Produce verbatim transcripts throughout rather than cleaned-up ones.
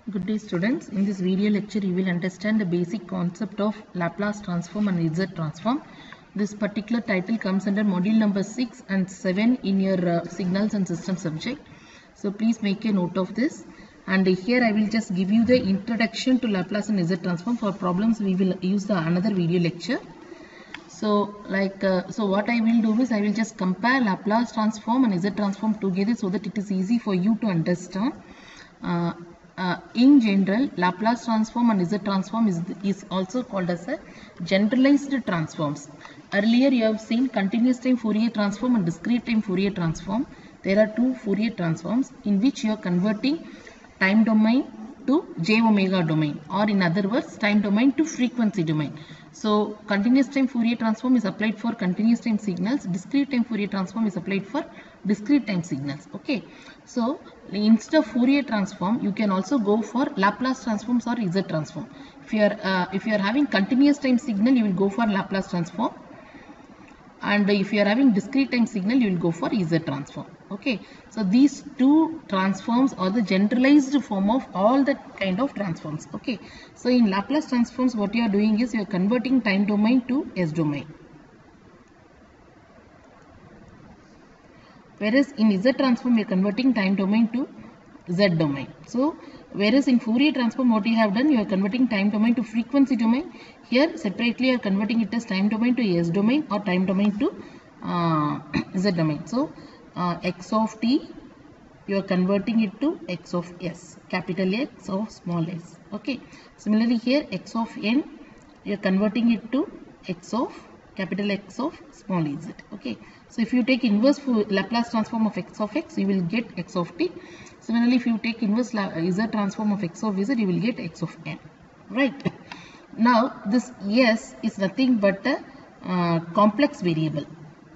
Good day students. In this video lecture you will understand the basic concept of Laplace transform and Z transform. This particular title comes under module number six and seven in your uh, signals and system subject. So please make a note of this, and here I will just give you the introduction to Laplace and Z transform. For problems we will use the another video lecture. So like uh, so what I will do is I will just compare Laplace transform and Z transform together so that it is easy for you to understand. Uh, Uh, in general, Laplace transform and Z transform is, is also called as a generalized transforms. Earlier you have seen continuous time Fourier transform and discrete time Fourier transform. There are two Fourier transforms in which you are converting time domain to j omega domain, or in other words time domain to frequency domain. So continuous time Fourier transform is applied for continuous time signals, discrete time Fourier transform is applied for discrete time signals. Okay, so instead of Fourier transform you can also go for Laplace transforms or Z transform. If you are uh, if you are having continuous time signal you will go for Laplace transform, and if you are having discrete time signal you will go for Z transform. Okay, so these two transforms are the generalized form of all the kind of transforms. Okay, so in Laplace transforms what you are doing is you are converting time domain to S domain, whereas in Z transform you are converting time domain to Z domain. So whereas in Fourier transform what you have done, you are converting time domain to frequency domain. Here separately you are converting it as time domain to S domain or time domain to uh, Z domain. So uh, x of t you are converting it to x of s, capital X of small s. Okay, similarly here x of n you are converting it to x of capital X of small z. Okay, so if you take inverse Laplace transform of x of x you will get x of t. Similarly, if you take inverse Z transform of x of z you will get x of n. Right, now this s is nothing but a uh, complex variable.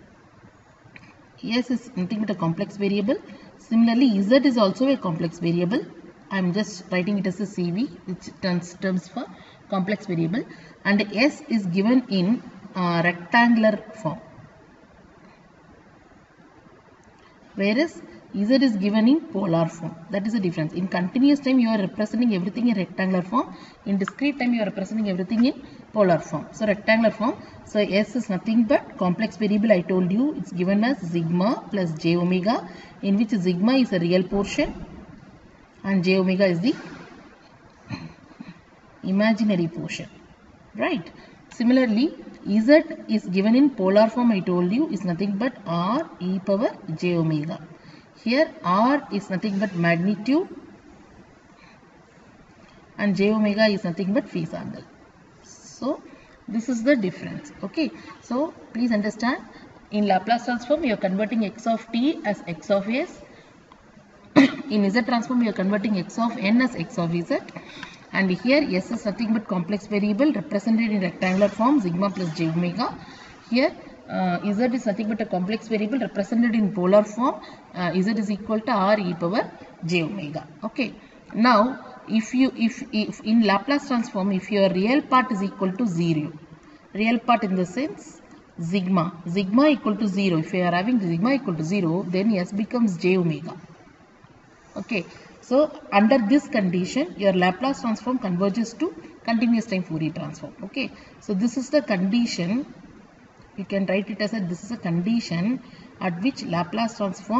S is nothing but a complex variable. Similarly, Z is also a complex variable. I am just writing it as a C V, which stands terms for complex variable, and S is given in uh, rectangular form, whereas Z is given in polar form. That is the difference. In continuous time you are representing everything in rectangular form. In discrete time you are representing everything in polar form. So rectangular form. So S is nothing but complex variable. I told you it's given as sigma plus j omega, in which sigma is a real portion and j omega is the imaginary portion. Right. Similarly, Z is given in polar form. I told you is nothing but r e power j omega. Here r is nothing but magnitude and j omega is nothing but phase angle. So this is the difference. Okay, so please understand, in Laplace transform you are converting x of t as x of s. In Z transform you are converting x of n as x of z, and here s is nothing but complex variable represented in rectangular form, sigma plus j omega. Here Uh, Z is nothing but a complex variable represented in polar form. uh, Z is equal to r e power j omega. Okay, now if you if, if in Laplace transform if your real part is equal to zero, real part in the sense sigma sigma equal to zero, if you are having sigma equal to zero, then S becomes j omega. Okay, so under this condition your Laplace transform converges to continuous time Fourier transform. Okay, so this is the condition. You can write it as a this is a condition at which Laplace transform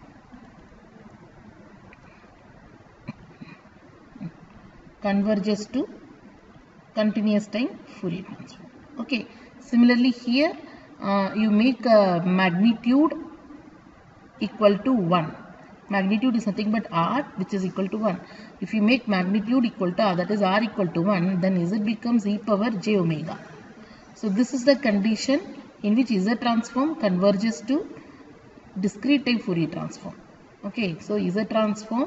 converges to continuous time Fourier transform. Okay, similarly here uh, you make a magnitude equal to one. Magnitude is nothing but r, which is equal to one. If you make magnitude equal to r, that is r equal to one, then Z becomes e power j omega. So this is the condition in which Z transform converges to discrete time Fourier transform. Okay, so Z transform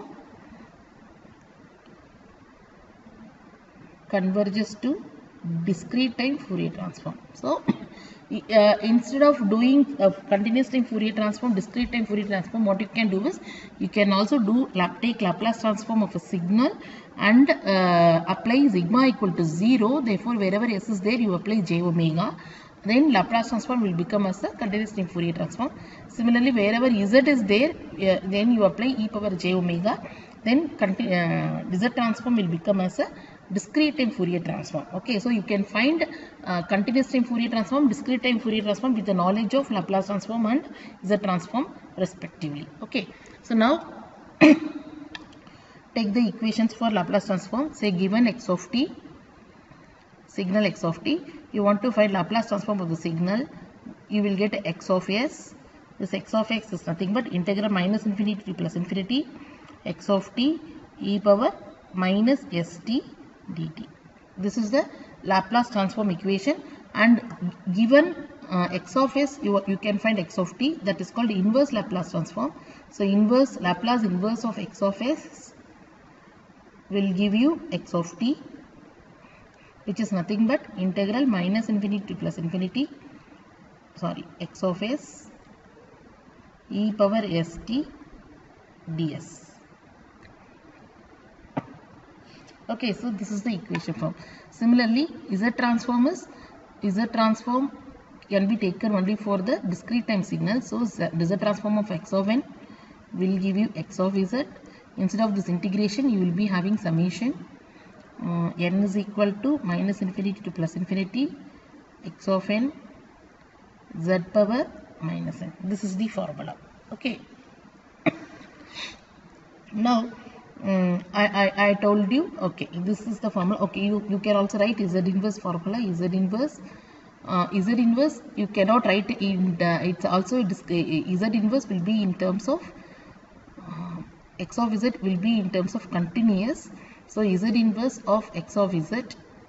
converges to discrete time Fourier transform. So uh, instead of doing uh, continuous time Fourier transform, discrete time Fourier transform, what you can do is you can also do lap take Laplace transform of a signal and uh, apply sigma equal to zero. Therefore wherever s is there you apply j omega. Then Laplace transform will become as a continuous time Fourier transform. Similarly, wherever Z is there, uh, then you apply e power j omega. then uh, Z transform will become as a discrete time Fourier transform. Okay, so you can find uh, continuous time Fourier transform, discrete time Fourier transform with the knowledge of Laplace transform and Z transform respectively. Okay, so now take the equations for Laplace transform. Say given x of t, signal x of t, you want to find Laplace transform of the signal, you will get x of s. This x of x is nothing but integral minus infinity to plus infinity x of t e power minus st dt. This is the Laplace transform equation, and given uh, x of s, you, you can find x of t, that is called inverse Laplace transform. So inverse Laplace inverse of x of s will give you x of t, which is nothing but integral minus infinity to plus infinity, sorry, x of s e power st ds. Okay, so this is the equation form. Similarly, Z transform is Z transform can be taken only for the discrete time signal. So Z, Z transform of x of n will give you x of z. Instead of this integration, you will be having summation. Uh, n is equal to minus infinity to plus infinity x of n z power minus n. This is the formula. Okay. Now um, I, I I told you, okay, this is the formula. Okay, you, you can also write Z inverse formula. Z inverse uh, Z inverse you cannot write in the, it's also Z inverse will be in terms of uh, x of z will be in terms of continuous. So Z inverse of x of z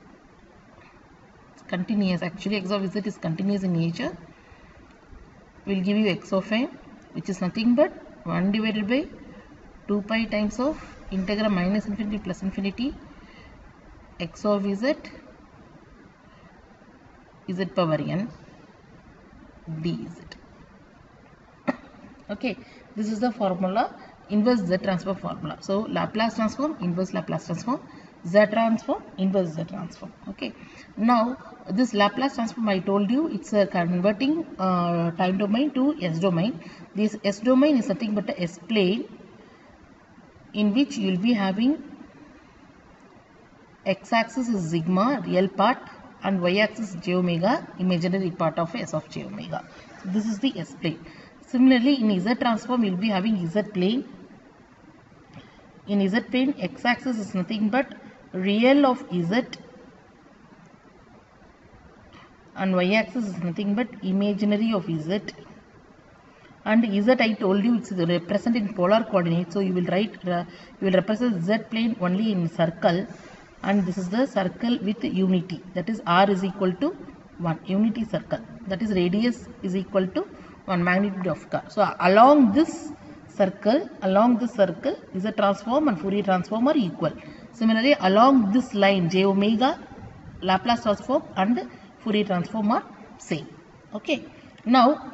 continuous, actually x of z is continuous in nature, will give you x of n, which is nothing but one divided by two pi times of integral minus infinity plus infinity x of z z power n dz. Okay, this is the formula, inverse Z transform formula. So Laplace transform, inverse Laplace transform, Z transform, inverse Z transform. Okay, now this Laplace transform, I told you, it's a converting uh, time domain to S domain. This S domain is nothing but a S plane, in which you will be having x axis is sigma, real part, and y axis is j omega, imaginary part of S of j omega. So this is the S plane. Similarly, in Z transform, you will be having Z plane. In Z plane, x axis is nothing but real of Z, and y axis is nothing but imaginary of Z. And Z, I told you, it's represented in polar coordinates, so you will write uh, you will represent Z plane only in circle, and this is the circle with unity, that is r is equal to one, unity circle, that is radius is equal to one, magnitude of car. So along this circle, along this circle is a transform and Fourier transform are equal. Similarly, along this line j omega, Laplace transform and Fourier transform are same. Okay, now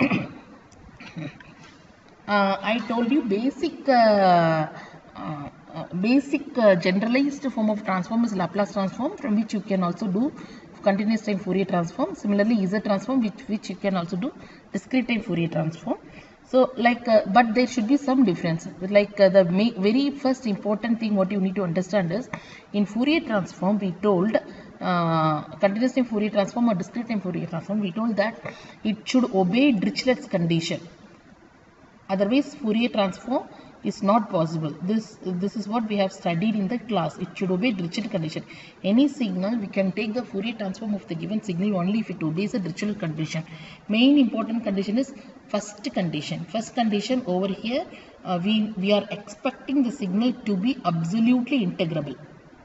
uh, I told you basic uh, uh, uh, basic uh, generalized form of transform is Laplace transform, from which you can also do continuous time Fourier transform. Similarly, Z transform, which which you can also do discrete time Fourier transform. So like uh, but there should be some difference. Like uh, the very first important thing what you need to understand is, in Fourier transform we told uh, continuous time Fourier transform or discrete time Fourier transform, we told that it should obey Dirichlet's condition. Otherwise Fourier transform is not possible. This this is what we have studied in the class. It should obey Dirichlet condition. Any signal, we can take the Fourier transform of the given signal only if it obeys the Dirichlet condition. Main important condition is first condition. First condition over here, uh, we, we are expecting the signal to be absolutely integrable.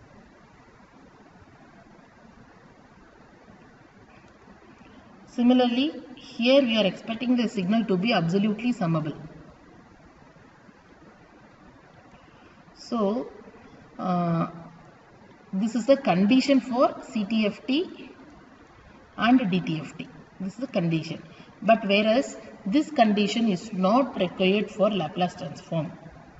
Similarly, here we are expecting the signal to be absolutely summable. So, uh, this is the condition for C T F T and D T F T. This is the condition. But whereas this condition is not required for Laplace transform.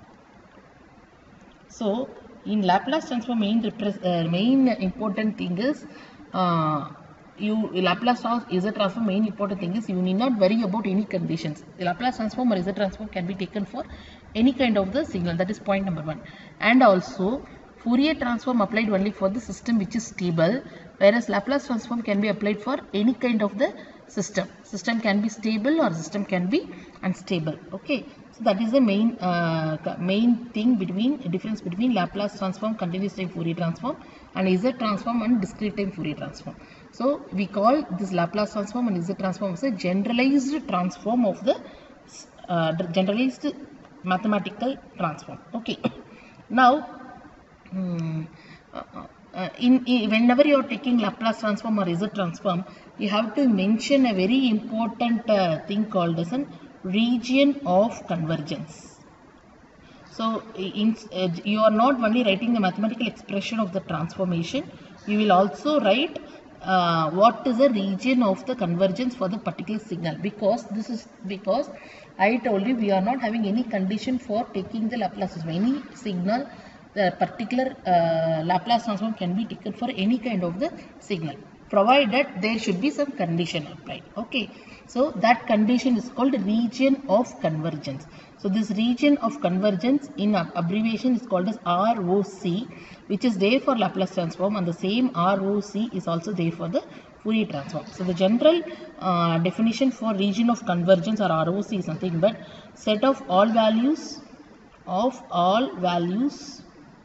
So, in Laplace transform, main, uh, main important thing is uh, you Laplace transform is a transform. Main important thing is you need not worry about any conditions. The Laplace transform or is a transform can be taken for any kind of the signal. That is point number one. And also Fourier transform applied only for the system which is stable, whereas Laplace transform can be applied for any kind of the system. System can be stable or system can be unstable. Okay, so that is the main uh, main thing between difference between Laplace transform, continuous time Fourier transform, and Z transform and discrete time Fourier transform. So we call this Laplace transform and Z transform as a generalized transform of the uh, generalized mathematical transform. Okay, now Hmm. Uh, uh, in, in whenever you are taking Laplace transform or Z transform, you have to mention a very important uh, thing called as a region of convergence. So in, uh, you are not only writing the mathematical expression of the transformation, you will also write uh, what is the region of the convergence for the particular signal, because this is because I told you we are not having any condition for taking the Laplace transform. Any signal, the particular uh, Laplace transform can be taken for any kind of the signal, provided there should be some condition applied. Okay, so that condition is called region of convergence. So this region of convergence in abbreviation is called as R O C, which is there for Laplace transform, and the same R O C is also there for the Fourier transform. So the general uh, definition for region of convergence or R O C is nothing but set of all values of all values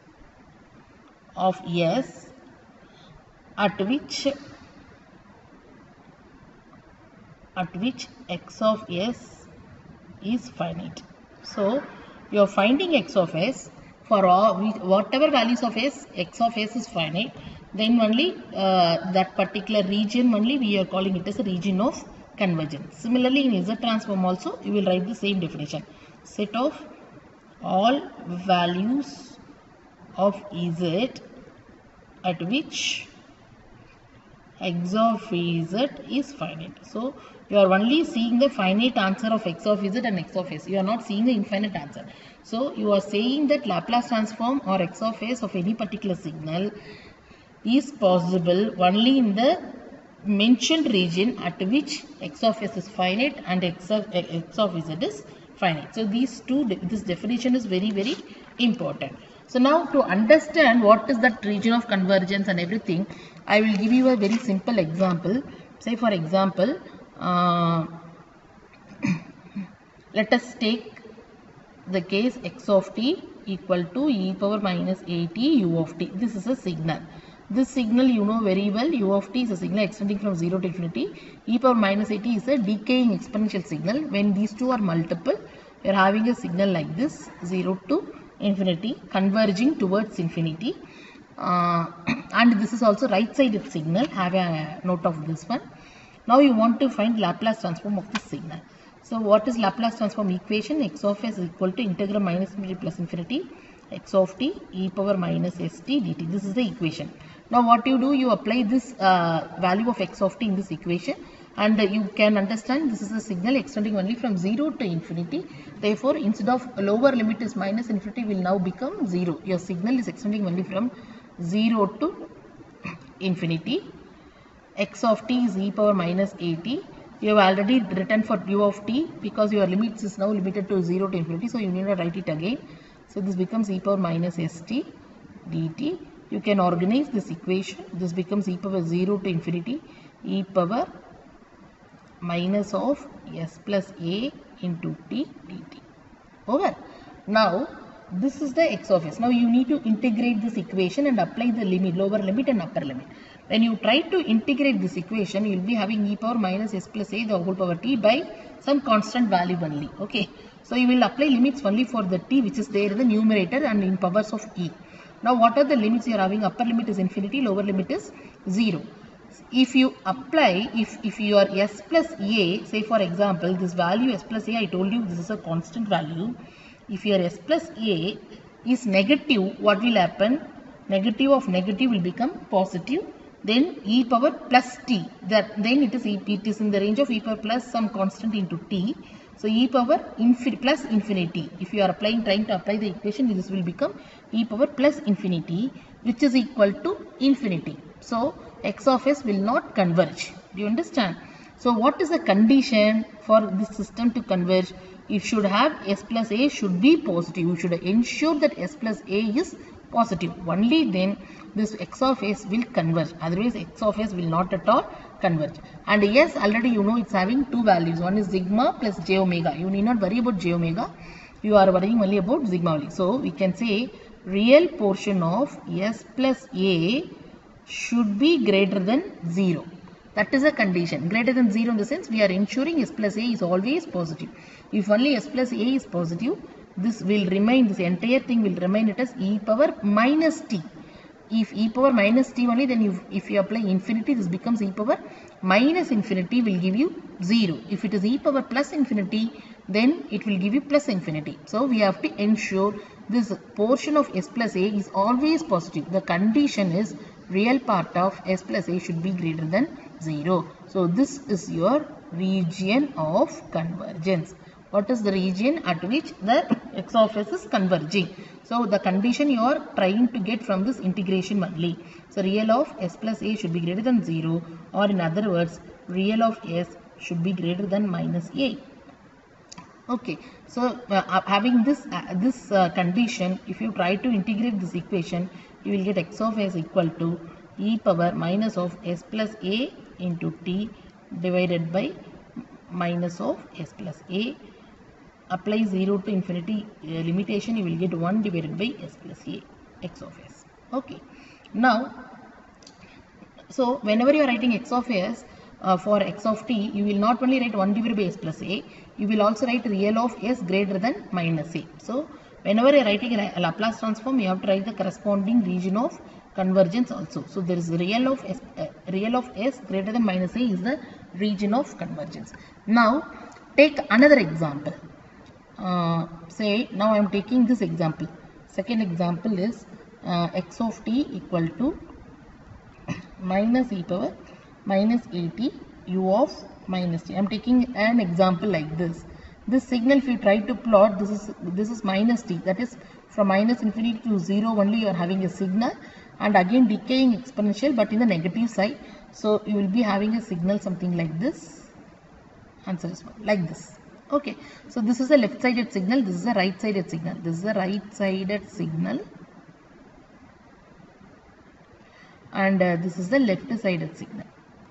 of S at which at which x of S is finite. So you are finding x of S for all whatever values of S, x of S is finite, then only uh, that particular region only we are calling it as a region of convergence. Similarly in Z transform also you will write the same definition, set of all values of Z at which x of Z is finite. So you are only seeing the finite answer of x of Z and x of S. You are not seeing the infinite answer. So you are saying that Laplace transform or x of S of any particular signal is possible only in the mentioned region at which x of S is finite and x of, x of Z is finite. So these two, this definition is very very important. So now to understand what is that region of convergence and everything, I will give you a very simple example. Say for example, uh, let us take the case x of t equal to e power minus at u of t. This is a signal. This signal you know very well, u of t is a signal extending from zero to infinity. E power minus at is a decaying exponential signal. When these two are multiple, we are having a signal like this, zero to infinity, converging towards infinity. Uh, and this is also right sided signal. Have a note of this one. Now you want to find Laplace transform of this signal. So what is Laplace transform equation? X of S is equal to integral minus infinity plus infinity x of t e power minus st dt. This is the equation. Now what you do, you apply this uh, value of x of t in this equation, and uh, you can understand this is a signal extending only from zero to infinity. Therefore instead of lower limit is minus infinity will now become zero. Your signal is extending only from zero to infinity. X of t is e power minus at. You have already written for u of t because your limits is now limited to zero to infinity, so you need not write it again. So this becomes e power minus st dt. You can organize this equation. This becomes e power zero to infinity e power minus of s plus a into t dt. Over. Now this is the x of s. Now you need to integrate this equation and apply the limit, lower limit and upper limit. When you try to integrate this equation, you will be having e power minus s plus a the whole power t by some constant value only. Okay. So you will apply limits only for the t which is there in the numerator and in powers of e. Now what are the limits you are having? Upper limit is infinity, lower limit is zero. If you apply, if, if you are s plus a, say for example, this value s plus a, I told you this is a constant value. If your s plus a is negative, what will happen? Negative of negative will become positive. Then e power plus t, that then it is it is in the range of e power plus some constant into t. So e power infinity plus infinity. If you are applying trying to apply the equation, this will become e power plus infinity, which is equal to infinity. So x of s will not converge. Do you understand? So what is the condition for this system to converge? It should have s plus a should be positive. You should ensure that s plus a is positive. Only then this x of s will converge. Otherwise x of s will not at all converge. And yes, already you know it's having two values. One is sigma plus j omega. You need not worry about j omega. You are worrying only about sigma only. So we can say real portion of s plus a should be greater than zero. That is a condition. Greater than zero in the sense we are ensuring s plus a is always positive. If only s plus a is positive, this will remain, this entire thing will remain it as e power minus t. If e power minus t only, then you, if you apply infinity, this becomes e power minus infinity will give you zero. If it is e power plus infinity, then it will give you plus infinity. So we have to ensure this portion of s plus a is always positive. The condition is real part of s plus a should be greater than zero. So this is your region of convergence. What is the region at which the x of s is converging? So the condition you are trying to get from this integration only. So real of s plus a should be greater than zero, or in other words real of s should be greater than minus a. Okay, so uh, having this uh, this uh, condition, if you try to integrate this equation, you will get x of s equal to e power minus of s plus a into t divided by minus of s plus a. Apply zero to infinity uh, limitation, you will get one divided by s plus a, x of s. Okay, now so whenever you are writing x of s uh, for x of t, you will not only write one divided by s plus a, you will also write real of s greater than minus a. So whenever you are writing a Laplace transform, you have to write the corresponding region of convergence also. So there is real of s, uh, real of s greater than minus a is the region of convergence. Now take another example. Uh, say now I am taking this example. Second example is uh, x of t equal to minus e power minus at u of minus t. I am taking an example like this. This signal, if you try to plot, this is this is minus t. That is from minus infinity to zero only you are having a signal, and again decaying exponential but in the negative side. So you will be having a signal something like this. Answer is like this. Okay, so this is a left sided signal, this is a right sided signal, this is a right sided signal, and uh, this is the left sided signal.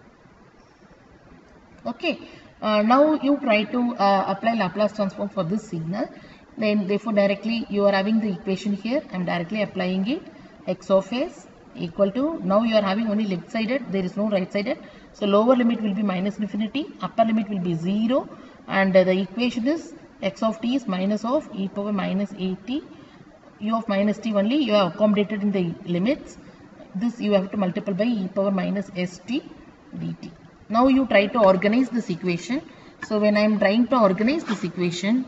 Okay, uh, now you try to uh, apply Laplace transform for this signal, then therefore directly you are having the equation here. I am directly applying it. X of s equal to, now you are having only left sided, there is no right sided, so lower limit will be minus infinity, upper limit will be zero. And uh, the equation is x of t is minus of e power minus at, u of minus t only you have accommodated in the limits. This you have to multiply by e power minus st dt. Now you try to organize this equation. So when I am trying to organize this equation,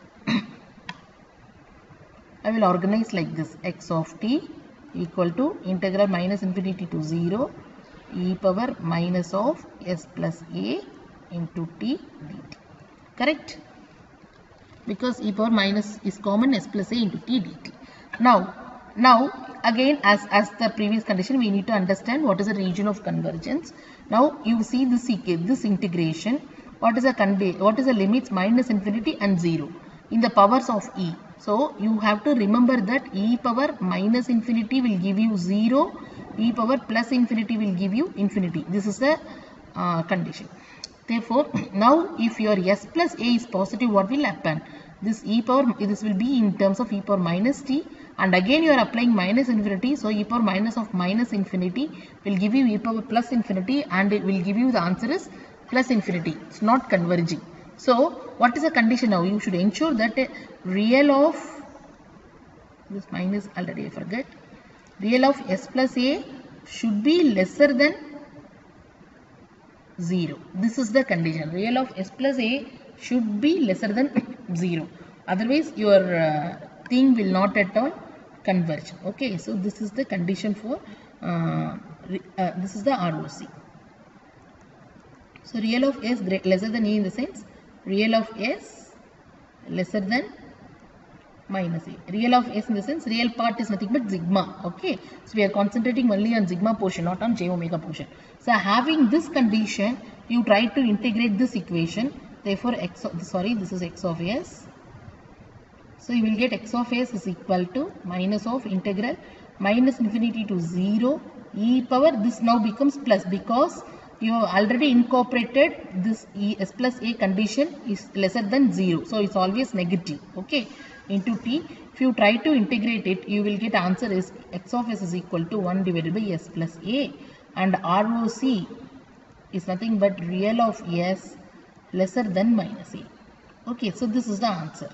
I will organize like this: x of t equal to integral minus infinity to zero e power minus of s plus a into t dt. Correct? Because e power minus is common, s plus a into t dt. Now, now again as, as the previous condition, we need to understand what is the region of convergence. Now you see this, this integration, what is the what is the limits minus infinity and zero in the powers of e. So you have to remember that e power minus infinity will give you zero, e power plus infinity will give you infinity. This is the uh, condition. Therefore, now if your s plus a is positive, what will happen? This e power, this will be in terms of e power minus t, and again you are applying minus infinity, so e power minus of minus infinity will give you e power plus infinity, and it will give you the answer is plus infinity. It's not converging. So what is the condition now? You should ensure that a real of this minus already I forget. Real of s plus a should be lesser than zero. This is the condition. Real of s plus a should be lesser than zero. Otherwise your uh, thing will not at all converge. Okay, so this is the condition for uh, uh, this is the R O C. So real of s lesser than a in the sense real of s lesser than minus a. Real of s in the sense real part is nothing but sigma. Okay. So we are concentrating only on sigma portion, not on j omega portion. So having this condition, you try to integrate this equation. Therefore, x of, sorry, this is x of s. So you will get x of s is equal to minus of integral minus infinity to zero e power. This now becomes plus because you have already incorporated this e, s plus a condition is lesser than zero. So it's always negative. Okay. Into t. If you try to integrate it, you will get answer is x of s is equal to one divided by s plus a, and R O C is nothing but real of s lesser than minus a. Okay. So this is the answer.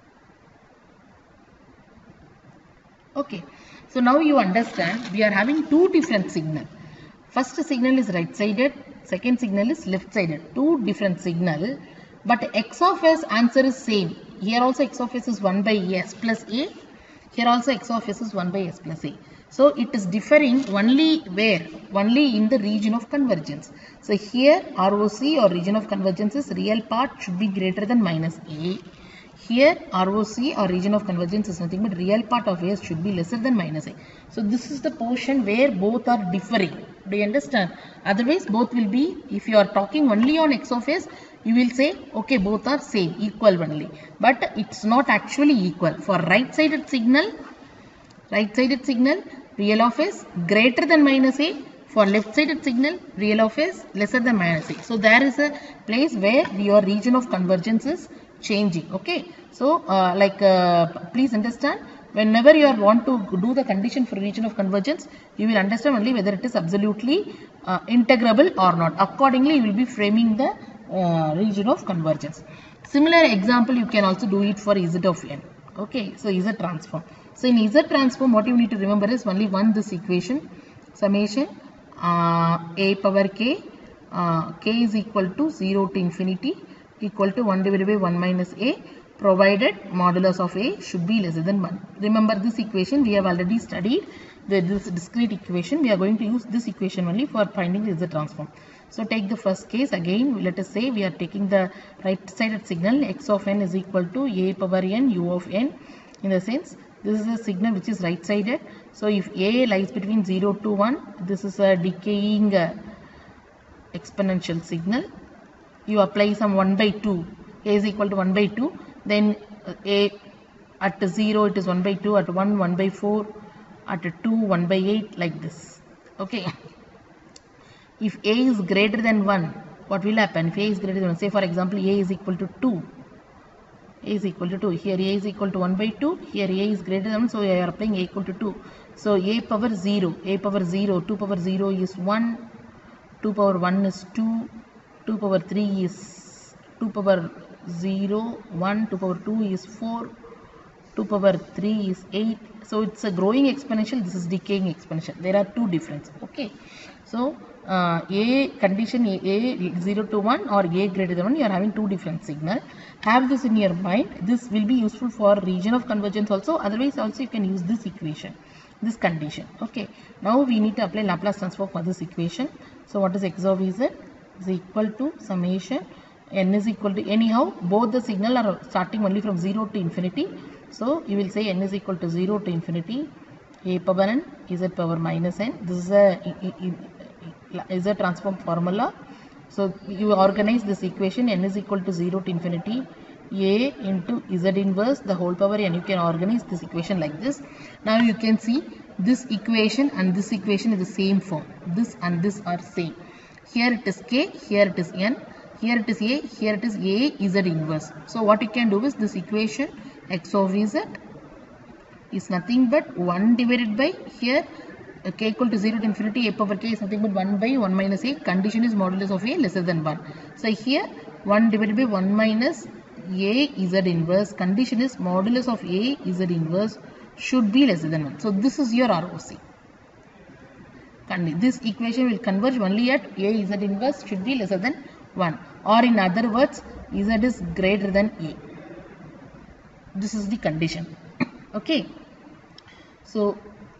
Okay, so now you understand we are having two different signal. First signal is right sided, second signal is left sided. Two different signal, but x of s answer is same. Here also x of s is one by s plus a. Here also x of s is one by s plus a. So it is differing only where? Only in the region of convergence. So here R O C or region of convergence is real part should be greater than minus a. Here R O C or region of convergence is nothing but real part of s should be lesser than minus a. So this is the portion where both are differing. Do you understand? Otherwise both will be, if you are talking only on x of s, you will say okay both are same, equal only. But it's not actually equal. For right sided signal, right sided signal real of s greater than minus a. For left sided signal real of s lesser than minus a. So there is a place where your region of convergence is changing. Okay, so uh, like uh, please understand, whenever you are want to do the condition for region of convergence, you will understand only whether it is absolutely uh, integrable or not. Accordingly you will be framing the uh, region of convergence. Similar example you can also do it for z of n. Okay, so z transform. So in z transform what you need to remember is only one this equation, summation uh, a power k, uh, k is equal to zero to infinity equal to one divided by one minus a, provided modulus of a should be lesser than one. Remember this equation we have already studied, the, this discrete equation. We are going to use this equation only for finding the z transform. So take the first case again. Let us say we are taking the right sided signal x of n is equal to a power n u of n. In the sense this is a signal which is right sided. So if a lies between zero to one, this is a decaying uh, exponential signal. You apply some one by two, a is equal to one by two, then uh, a at zero it is one by two, at one, one by four, at two, one by eight, like this. Okay. If a is greater than one, what will happen? If a is greater than one, say for example a is equal to two, a is equal to two, here a is equal to one by two, here a is greater than one, so we are applying a equal to two. So a power zero, a power zero, two power zero is one, two power one is two, two power three is two power zero, one, two power two is four, two power three is eight. So it's a growing exponential, this is decaying exponential. There are two differences. Okay. So uh, a condition a, a zero to one or a greater than one, you are having two different signal. Have this in your mind. This will be useful for region of convergence also. Otherwise also you can use this equation, this condition. Okay. Now we need to apply Laplace transform for this equation. So what is x of z? Is equal to summation n is equal to, anyhow both the signal are starting only from zero to infinity. So you will say n is equal to zero to infinity a power n z power minus n. This is a z transform formula. So you organize this equation, n is equal to zero to infinity a into z inverse the whole power n. You can organize this equation like this. Now you can see this equation and this equation is the same form. This and this are same. Here it is k, here it is n, here it is a, here it is a z inverse. So what you can do is this equation x of z is nothing but one divided by, here uh, k equal to zero to infinity, a power k is nothing but one by one minus a, condition is modulus of a lesser than one. So here one divided by one minus a z inverse, condition is modulus of a z inverse should be lesser than one. So this is your R O C. This equation will converge only at a z inverse should be lesser than one, or in other words z is greater than a. This is the condition. Okay. So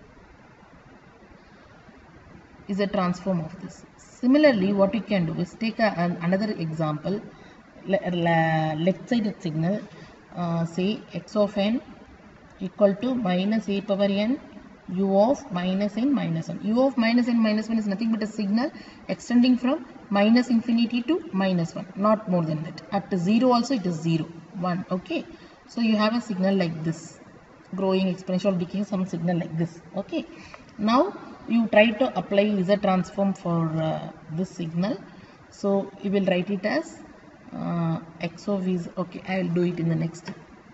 is a transform of this. Similarly what you can do is take a, an, another example, left sided signal, uh, say x of n equal to minus a power n u of minus n minus one. U of minus n minus one is nothing but a signal extending from minus infinity to minus one, not more than that. At zero also it is zero, one. Okay, so you have a signal like this, growing, exponential, decaying, some signal like this. Okay, now you try to apply Z transform for uh, this signal. So you will write it as uh, x of z. Okay, I will do it in the next.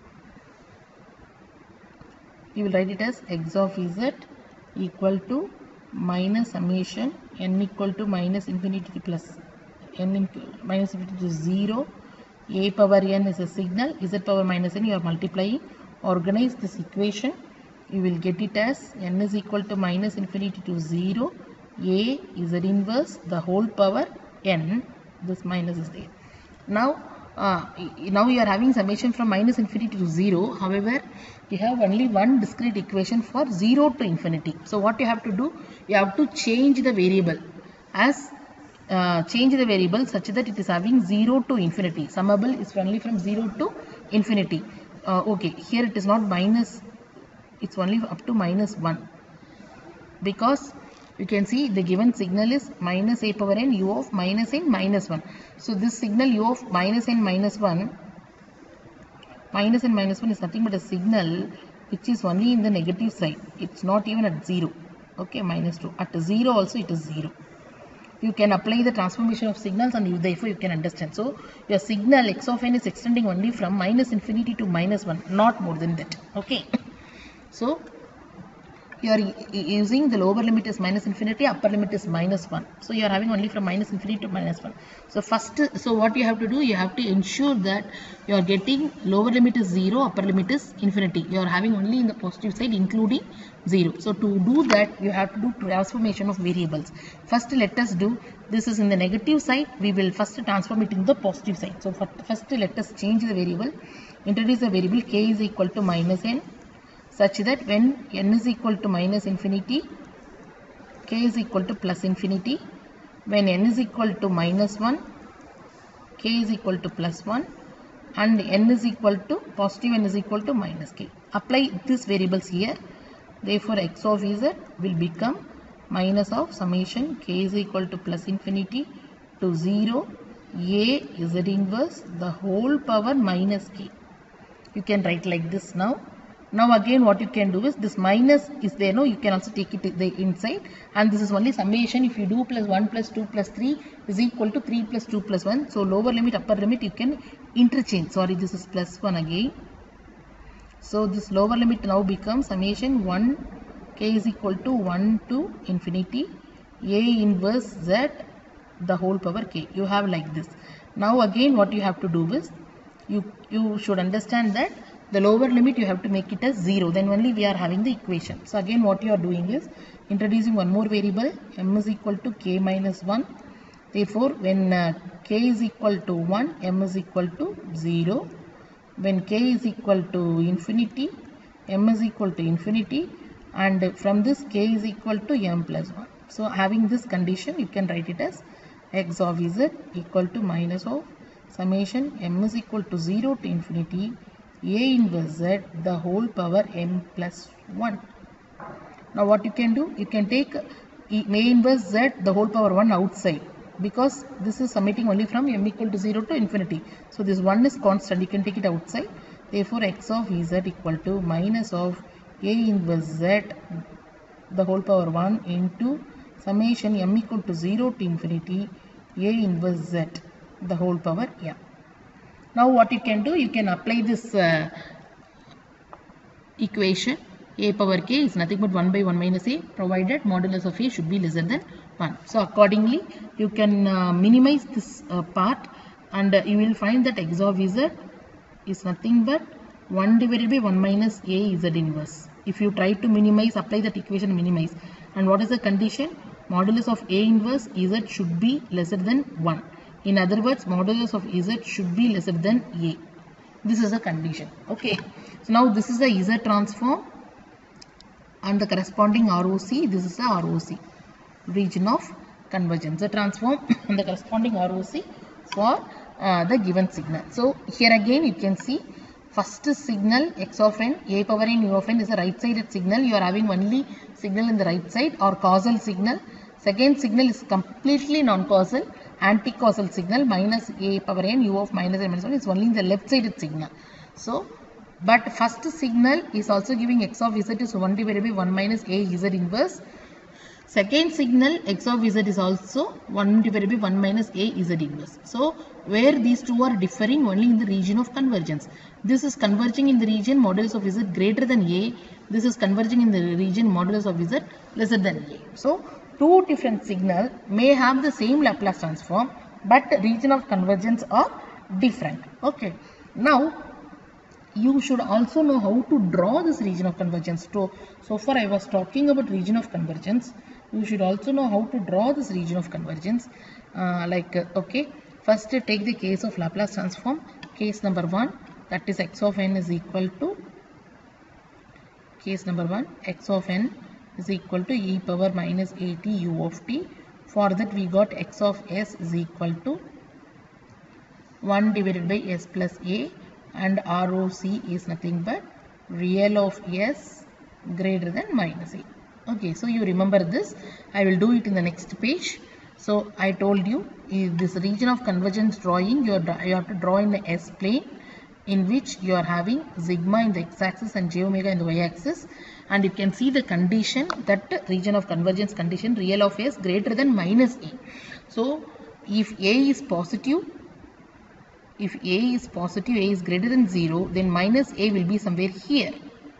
You will write it as x of z equal to minus summation n equal to minus infinity to plus n minus infinity to zero. A power n is a signal, z power minus n you are multiplying. Organize this equation. You will get it as n is equal to minus infinity to zero. A is an inverse the whole power n. This minus is there. Now, uh, now you are having summation from minus infinity to zero. However, you have only one discrete equation for zero to infinity. So what you have to do? You have to change the variable as uh, change the variable such that it is having zero to infinity. Summable is only from zero to infinity. Uh, okay, here it is not minus, it's only up to minus one, because you can see the given signal is minus a power n u of minus n minus one. So this signal u of minus n minus one, minus n minus one is nothing but a signal which is only in the negative side. It's not even at zero. Okay, minus two. At zero also it is zero. You can apply the transformation of signals and you, therefore you can understand. So your signal x of n is extending only from minus infinity to minus one, not more than that. Okay. So you are using the lower limit is minus infinity, upper limit is minus one. So you are having only from minus infinity to minus one. So first, so what you have to do, you have to ensure that you are getting lower limit is zero, upper limit is infinity. You are having only in the positive side including zero. So to do that, you have to do transformation of variables. First let us do, this is in the negative side, we will first transform it in the positive side. So first let us change the variable, introduce the variable k is equal to minus n, such that when n is equal to minus infinity, k is equal to plus infinity. When n is equal to minus one, k is equal to plus one, and n is equal to positive n is equal to minus k. Apply these variables here. Therefore, x of z will become minus of summation k is equal to plus infinity to zero, a z inverse the whole power minus k. You can write like this now. Now again what you can do is, this minus is there, no, you can also take it the inside, and this is only summation. If you do plus one plus two plus three is equal to three plus two plus one. So lower limit, upper limit you can interchange. Sorry, this is plus one again. So this lower limit now becomes summation one k is equal to one to infinity a inverse z the whole power k. You have like this. Now again what you have to do is, you, you should understand that the lower limit you have to make it as zero, then only we are having the equation. So again what you are doing is introducing one more variable, m is equal to k minus one. Therefore when uh, k is equal to one, m is equal to zero. When k is equal to infinity, m is equal to infinity, and from this k is equal to m plus one. So having this condition, you can write it as x of z equal to minus of summation m is equal to zero to infinity a inverse z the whole power n plus one. Now what you can do, you can take a inverse z the whole power one outside, because this is summating only from m equal to zero to infinity. So this one is constant, you can take it outside. Therefore x of z equal to minus of a inverse z the whole power one into summation m equal to zero to infinity a inverse z the whole power m. Now what you can do, you can apply this uh, equation. A power k is nothing but one by one minus a, provided modulus of a should be lesser than one. So accordingly you can uh, minimize this uh, part, and uh, you will find that x of z is nothing but one divided by one minus a z inverse. If you try to minimize, apply that equation, minimize. And what is the condition? Modulus of a inverse z should be lesser than one. In other words, modulus of z should be lesser than a. This is a condition. Okay. So now this is the z transform and the corresponding R O C. This is the R O C, region of convergence. The transform and the corresponding R O C for uh, the given signal. So here again you can see First signal x of n, a power n u of n is a right sided signal. You are having only signal in the right side or causal signal. Second signal is completely non-causal, anti-causal signal, minus a power n u of minus n minus one is only in the left sided signal. So, but first signal is also giving x of z is one divided by one minus a z inverse. Second signal x of z is also one divided by one minus a z inverse. So, where these two are differing only in the region of convergence. This is converging in the region modulus of z greater than a. This is converging in the region modulus of z lesser than a. So, two different signals may have the same Laplace transform, but region of convergence are different. Okay. Now, you should also know how to draw this region of convergence. So, so far I was talking about region of convergence. You should also know how to draw this region of convergence. Uh, like, uh, okay, first uh, take the case of Laplace transform. Case number one, that is x of n is equal to, case number one, x of n is equal to e power minus at u of t. For that we got x of s is equal to one divided by s plus a, and R O C is nothing but real of s greater than minus a. Okay, so you remember this. I will do it in the next page. So I told you this region of convergence drawing, you, are, you have to draw in the s plane, in which you are having sigma in the x-axis and j omega in the y-axis, and you can see the condition, that region of convergence condition, real of s greater than minus a. So if a is positive, if a is positive, a is greater than zero, then minus a will be somewhere here.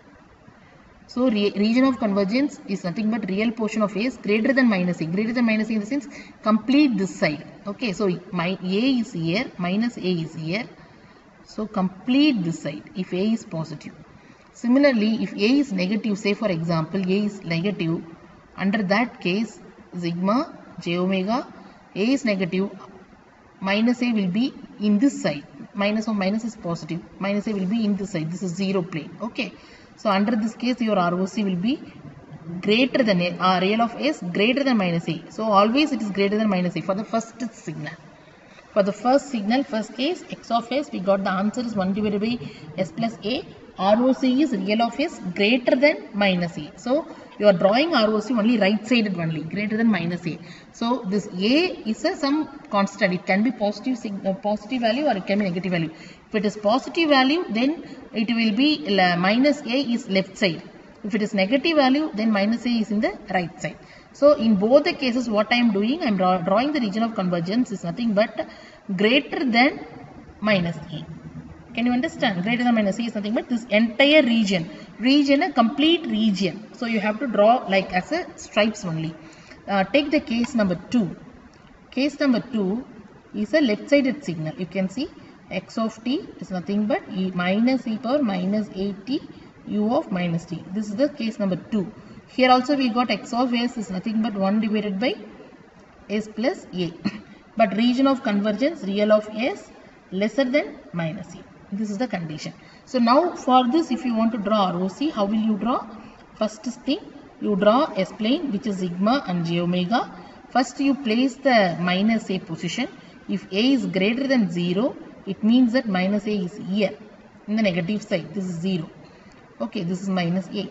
So re region of convergence is nothing but real portion of a is greater than minus a. Greater than minus a in the sense complete this side. Okay, so my a is here, minus a is here. So complete this side if a is positive. Similarly, if a is negative, say for example a is negative, under that case sigma j omega, a is negative, minus a will be in this side. Minus of minus is positive. Minus a will be in this side. This is zero plane. Okay. So under this case your R O C will be greater than a, uh, real of s greater than minus a. So always it is greater than minus a for the first signal. For the first signal, first case x of s, we got the answer is one divided by s plus a. R O C is real of s greater than minus a. So you are drawing R O C only right sided only, greater than minus a. So this a is a some constant. It can be positive uh, positive value or it can be negative value. If it is positive value, then it will be uh, minus a is left side. If it is negative value, then minus a is in the right side. So in both the cases, what I am doing, I am draw, drawing the region of convergence is nothing but greater than minus a. Can you understand? Greater than minus a is nothing but this entire region. Region, a complete region. So you have to draw like as a stripes only. Uh, take the case number two. Case number two is a left-sided signal. You can see x of t is nothing but e minus e power minus at u of minus t. This is the case number two. Here also we got x of s is nothing but one divided by s plus a. But region of convergence, real of s lesser than minus a. This is the condition. So now for this, if you want to draw R O C, how will you draw? First thing, you draw S plane, which is sigma and j omega. First you place the minus a position. If a is greater than zero, it means that minus a is here in the negative side. This is zero. Okay, this is minus a.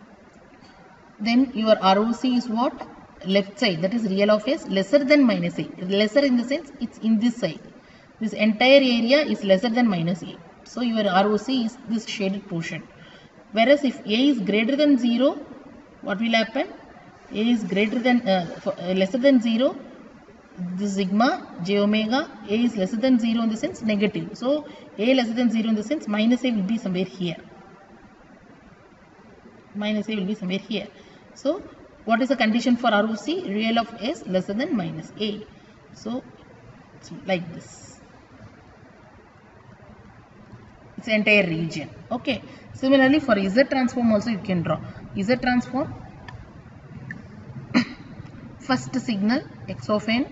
Then your R O C is what? Left side, that is real of s lesser than minus a. Lesser in the sense it's in this side. This entire area is lesser than minus a. So your R O C is this shaded portion. Whereas if a is greater than zero, what will happen? A is greater than uh, for, uh, lesser than zero. This sigma j omega, a is lesser than zero in the sense negative. So a lesser than zero in the sense minus a will be somewhere here. Minus a will be somewhere here. So what is the condition for R O C? Real of s lesser than minus a. So it's like this. It's entire region. Okay. Similarly for Z transform also you can draw. Z transform, first signal x of n,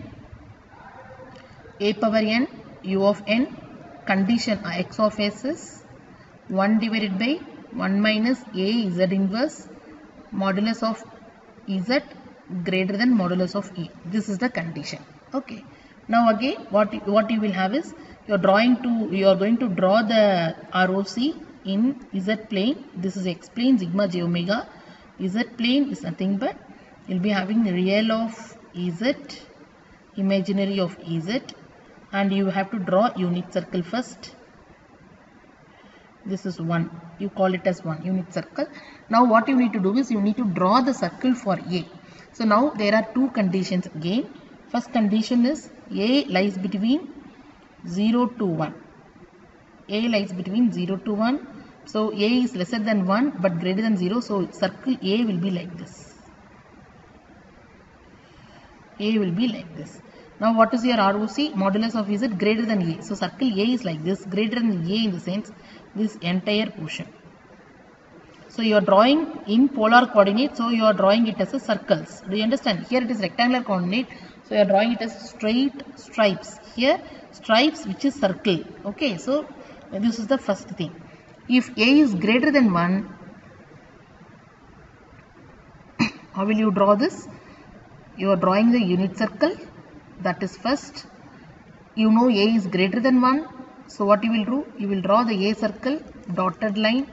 a power n, u of n, condition uh, x of s is one divided by one minus a z inverse modulus of z greater than modulus of e. This is the condition. Okay. Now again what what you will have is you are drawing to you are going to draw the R O C in Z plane. This is X plane sigma j omega. Z plane is nothing but you'll be having real of Z, imaginary of Z, and you have to draw unit circle first. This is one. You call it as one unit circle. Now what you need to do is you need to draw the circle for A. So now there are two conditions again. First condition is A lies between zero to one. A lies between zero to one. So A is lesser than one but greater than zero. So circle A will be like this. A will be like this. Now what is your R O C? Modulus of Z greater than A. So circle A is like this, greater than A in the sense this entire portion. So you are drawing in polar coordinate. So you are drawing it as a circles. Do you understand? Here it is rectangular coordinate. So you are drawing it as straight stripes. Here stripes which is circle. Okay. So this is the first thing. If A is greater than one, how will you draw this? You are drawing the unit circle. That is first. You know A is greater than one. So what you will do? You will draw the A circle, dotted line,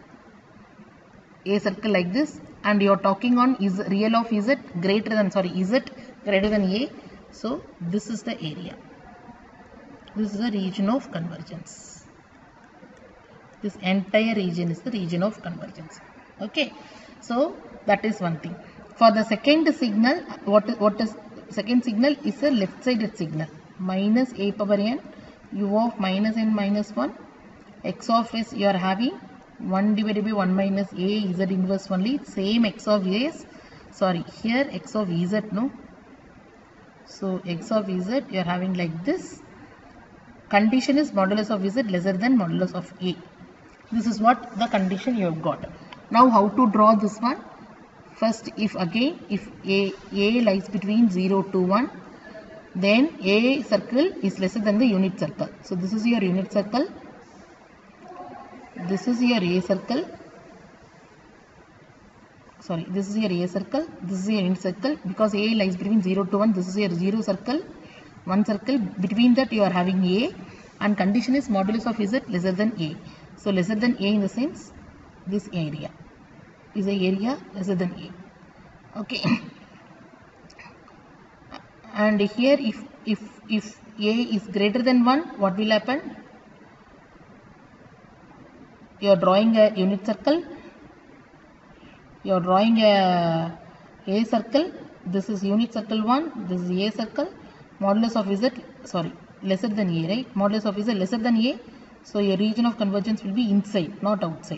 A circle like this, and you are talking on is real of Z greater than, sorry, Z greater than A. So this is the area. This is the region of convergence. This entire region is the region of convergence. Okay. So that is one thing. For the second signal, what is, what is second signal is a left-sided signal. Minus A power n, u of minus n minus one, x of s you are having one divided by one minus A Z inverse only. Same x of S, sorry, here x of Z, no. So x of Z you are having like this. Condition is modulus of Z lesser than modulus of A. This is what the condition you have got. Now how to draw this one? First, if again, if A, A lies between zero to one, then A circle is lesser than the unit circle. So this is your unit circle. This is your A circle. Sorry, this is your A circle. This is your unit circle. Because A lies between zero to one, this is your zero circle. One circle. Between that you are having A. And condition is modulus of Z lesser than A. So lesser than A in the sense, this area is a area lesser than A. Okay. And here if if if A is greater than one, what will happen? You are drawing a unit circle. You are drawing a A circle. This is unit circle one. This is A circle. Modulus of Z, sorry, lesser than A, right? Modulus of Z lesser than A. So your region of convergence will be inside, not outside.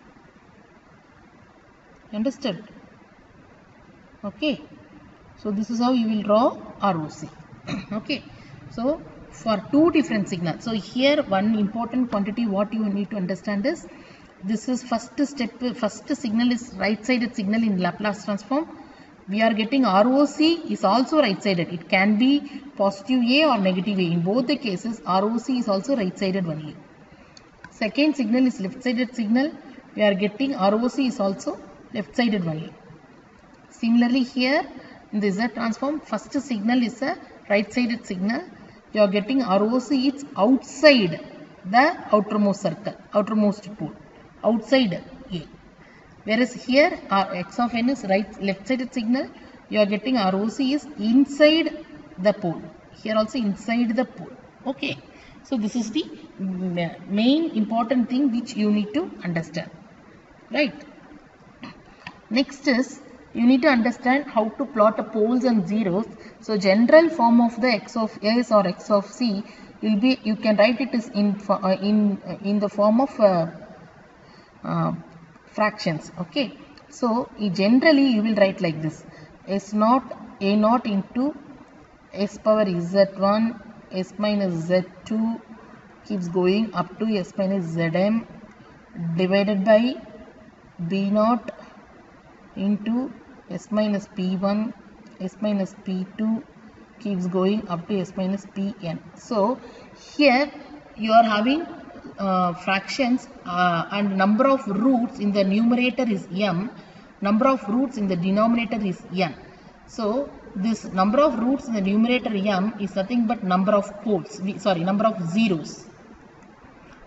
Understood? Okay. So this is how you will draw R O C. Okay. So for two different signals. So here one important quantity what you need to understand is this is first step, first signal is right sided signal in Laplace transform. We are getting R O C is also right sided. It can be positive A or negative A. In both the cases R O C is also right sided only. Second signal is left sided signal. We are getting R O C is also left sided only. Similarly here in the Z transform, first signal is a right sided signal. You are getting R O C, it's outside the outermost circle, outermost pole, outside A. Whereas here our x of n is right left sided signal. You are getting R O C is inside the pole. Here also inside the pole. Okay. So this is the main important thing which you need to understand. Right. Next is you need to understand how to plot a poles and zeros. So general form of the x of s or x of c will be, you can write it as in uh, in uh, in the form of uh, uh, fractions. Okay. So generally you will write like this: s naught a naught into s power z one s minus z two keeps going up to s minus zm divided by b naught into s minus p one, s minus p two keeps going up to s minus pn. So here you are having uh, fractions uh, and number of roots in the numerator is m, number of roots in the denominator is n. So this number of roots in the numerator m is nothing but number of poles, sorry, number of zeros.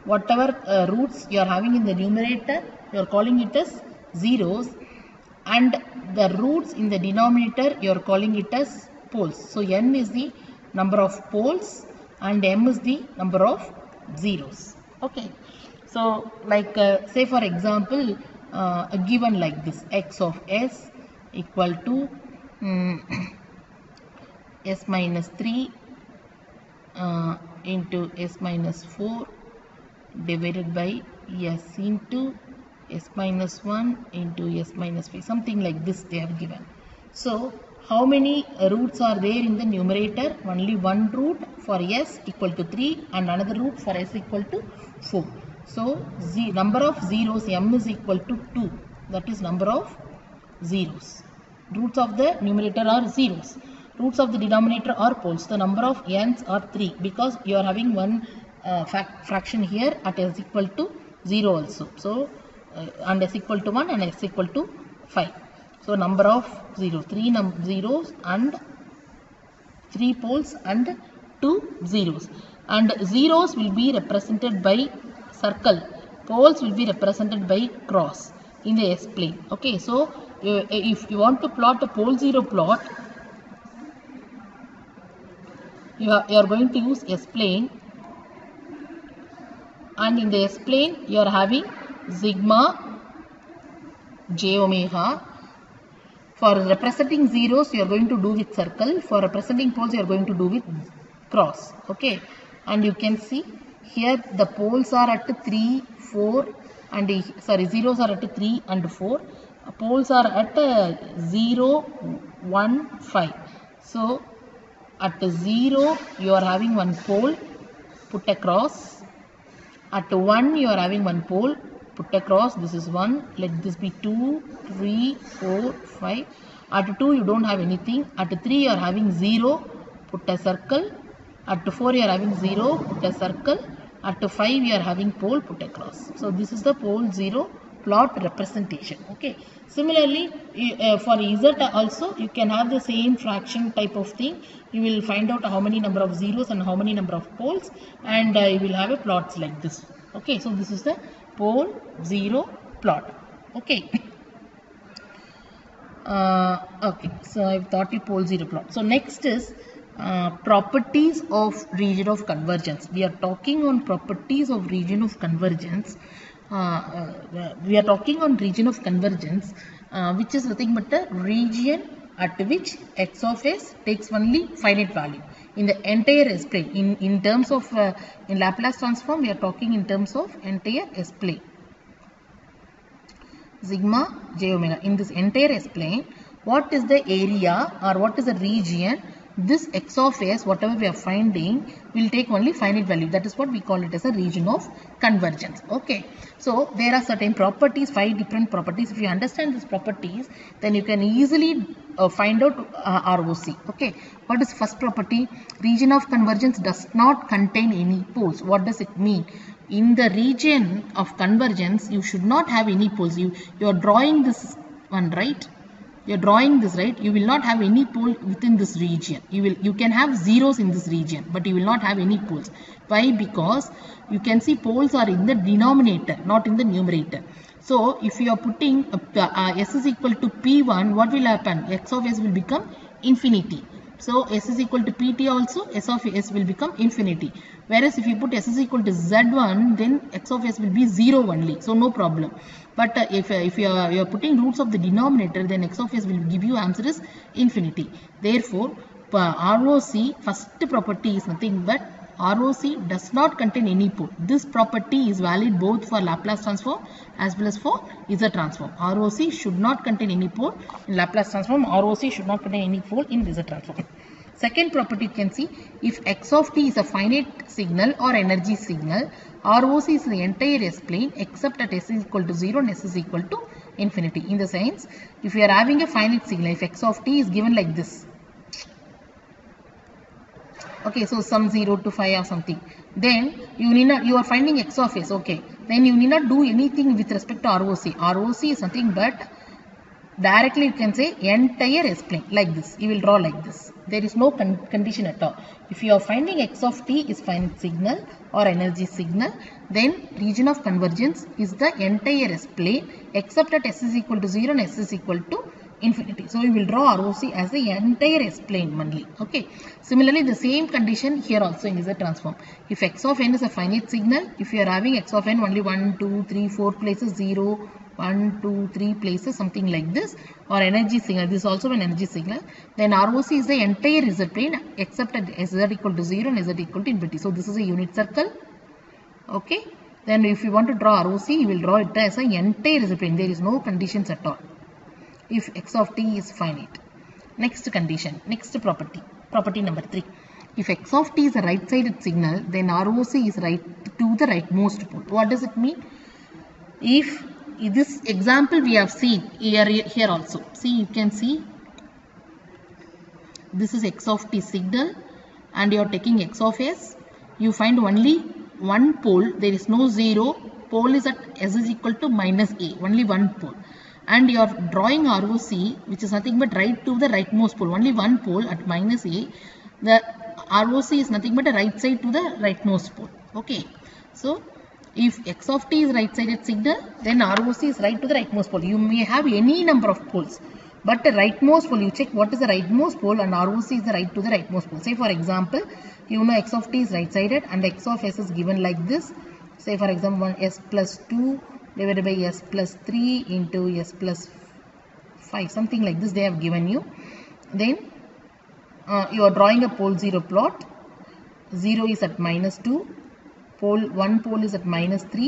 whatever uh, roots you are having in the numerator, you are calling it as zeros, and the roots in the denominator you are calling it as poles. So n is the number of poles and m is the number of zeros. Okay. So like uh, say for example, uh, a given like this, x of s equal to um, s minus three uh, into s minus four divided by s into s minus one into s minus five, something like this they have given. So how many roots are there in the numerator? Only one root for s equal to three and another root for s equal to four. So z number of zeros, m is equal to two, that is number of zeros. Roots of the numerator are zeros. Roots of the denominator are poles. The number of n's are three because you are having one uh, fraction here at s equal to zero also. So uh, and s equal to one and s equal to five. So number of zeros, three num zeros and three poles and two zeros. And zeros will be represented by circle. Poles will be represented by cross in the S plane. Okay, so uh, if you want to plot a pole zero plot, you are, you are going to use S plane, and in the S plane you are having sigma j omega. For representing zeros you are going to do with circle, for representing poles you are going to do with cross. Okay, and you can see here the poles are at three, four and sorry zeros are at three and four. Poles are at uh, zero, one, five. So at zero you are having one pole, put across. At one you are having one pole, put across. This is one. Let this be two, three, four, five. At two you don't have anything. At three you are having zero, put a circle. At four you are having zero, put a circle. At five you are having pole, put across. So this is the pole zero plot representation. Okay. Similarly, uh, for Z also you can have the same fraction type of thing. You will find out how many number of zeros and how many number of poles, and uh, you will have a plots like this. Okay. So this is the pole zero plot. Okay. Uh, okay. So I've thought it pole zero plot. So next is Uh, properties of region of convergence. We are talking on properties of region of convergence. Uh, uh, we are talking on region of convergence, uh, which is nothing but the region at which x of s takes only finite value in the entire S plane. In in terms of uh, in Laplace transform, we are talking in terms of entire S plane. Sigma j omega. In this entire S plane, what is the area or what is the region? This x of s, whatever we are finding, will take only finite value. That is what we call it as a region of convergence. Okay. So there are certain properties, five different properties. If you understand these properties, then you can easily uh, find out uh, R O C. Okay. What is first property? Region of convergence does not contain any poles. What does it mean? In the region of convergence, you should not have any poles. You you are drawing this one, right? You are drawing this, right? You will not have any pole within this region. You will, you can have zeros in this region, but you will not have any poles. Why? Because you can see poles are in the denominator, not in the numerator. So if you are putting a, uh, s is equal to p one, what will happen? X of s will become infinity. So s is equal to pt also, s of s will become infinity. Whereas if you put s is equal to z one, then x of s will be zero only. So no problem. But uh, if, uh, if you are, you are putting roots of the denominator, then x of s will give you answer is infinity. Therefore, uh, R O C, first property is nothing but R O C does not contain any pole. This property is valid both for Laplace transform as well as for Z transform. R O C should not contain any pole in Laplace transform. R O C should not contain any pole in Z transform. Second property, you can see if x of t is a finite signal or energy signal, R O C is the entire S plane except at s is equal to zero and s is equal to infinity. In the sense, if you are having a finite signal, if x of t is given like this, okay, so some zero to five or something, then you need not, you are finding x of s, okay, then you need not do anything with respect to R O C. R O C is nothing but directly you can say entire S-plane like this. You will draw like this. There is no con condition at all. If you are finding x of t is finite signal or energy signal, then region of convergence is the entire S-plane except that s is equal to zero and s is equal to infinity. So you will draw R O C as the entire S-plane only. Okay. Similarly, the same condition here also in Z transform. If x of n is a finite signal, if you are having x of n only one, two, three, four places, zero, one, two, three places, something like this, or energy signal, this is also an energy signal, then R O C is the entire Z-plane except at z equal to zero and z equal to infinity. So this is a unit circle. Okay. Then if you want to draw R O C, you will draw it as an entire Z-plane. There is no conditions at all if x of t is finite. Next condition, next property, property number three. If x of t is a right-sided signal, then R O C is right to the rightmost pole. What does it mean? If this example we have seen here, here also. See, you can see this is x of t signal and you are taking x of s. You find only one pole. There is no zero. Pole is at s is equal to minus a. Only one pole. And you are drawing R O C, which is nothing but right to the rightmost pole. Only one pole at minus a. The R O C is nothing but a right side to the rightmost pole. Okay. So, if x of t is right-sided signal, then R O C is right to the rightmost pole. You may have any number of poles, but the rightmost pole, you check what is the rightmost pole, and R O C is the right to the rightmost pole. Say for example, you know x of t is right-sided and x of s is given like this. Say for example, one s plus two divided by s plus three into s plus five, something like this they have given you. Then uh, you are drawing a pole zero plot. zero is at minus two. Pole, one pole is at minus three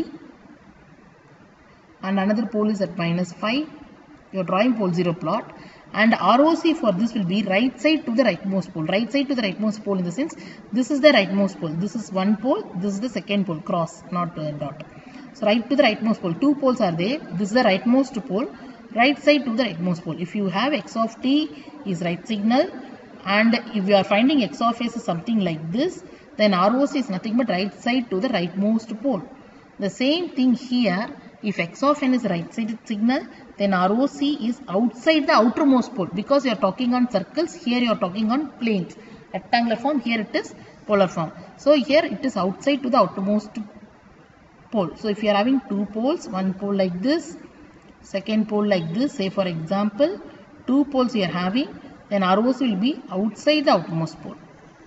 and another pole is at minus five. You are drawing pole zero plot, and R O C for this will be right side to the rightmost pole. Right side to the rightmost pole in the sense this is the rightmost pole. This is one pole, this is the second pole, cross, not uh, dot. So right to the rightmost pole. Two poles are there. This is the rightmost pole. Right side to the rightmost pole. If you have x of t is right signal and if you are finding x of s is something like this, then R O C is nothing but right side to the rightmost pole. The same thing here, if x of n is right-sided signal, then R O C is outside the outermost pole, because you are talking on circles, here you are talking on planes. Rectangular form, here it is polar form. So here it is outside to the outermost pole. So if you are having two poles, one pole like this, second pole like this, say for example, two poles you are having, then R O C will be outside the outermost pole.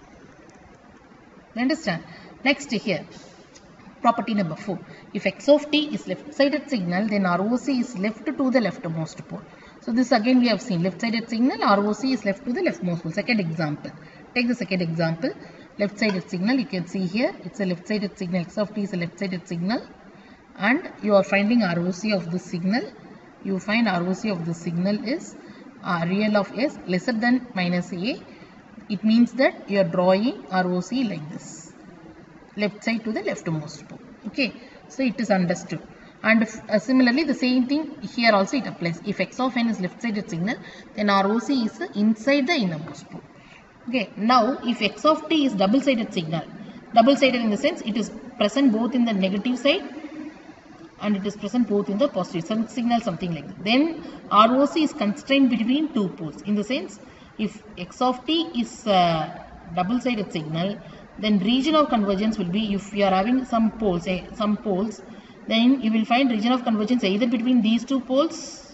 Understand? Next here, property number four. If x of t is left-sided signal, then R O C is left to the leftmost pole. So this again we have seen left-sided signal, R O C is left to the leftmost pole. Second example. Take the second example. Left-sided signal, you can see here, it's a left-sided signal. X of t is a left-sided signal, and you are finding R O C of this signal. You find R O C of this signal is uh, real of s lesser than minus a. It means that you are drawing R O C like this, left side to the leftmost pole. Okay, so it is understood. And uh, similarly, the same thing here also it applies. If x of n is left-sided signal, then R O C is inside the innermost pole. Okay, now if x of t is double-sided signal, double-sided in the sense it is present both in the negative side and it is present both in the positive some signal, something like that. Then R O C is constrained between two poles. In the sense, if x of t is a double-sided signal, then region of convergence will be, if you are having some poles, say some poles, then you will find region of convergence either between these two poles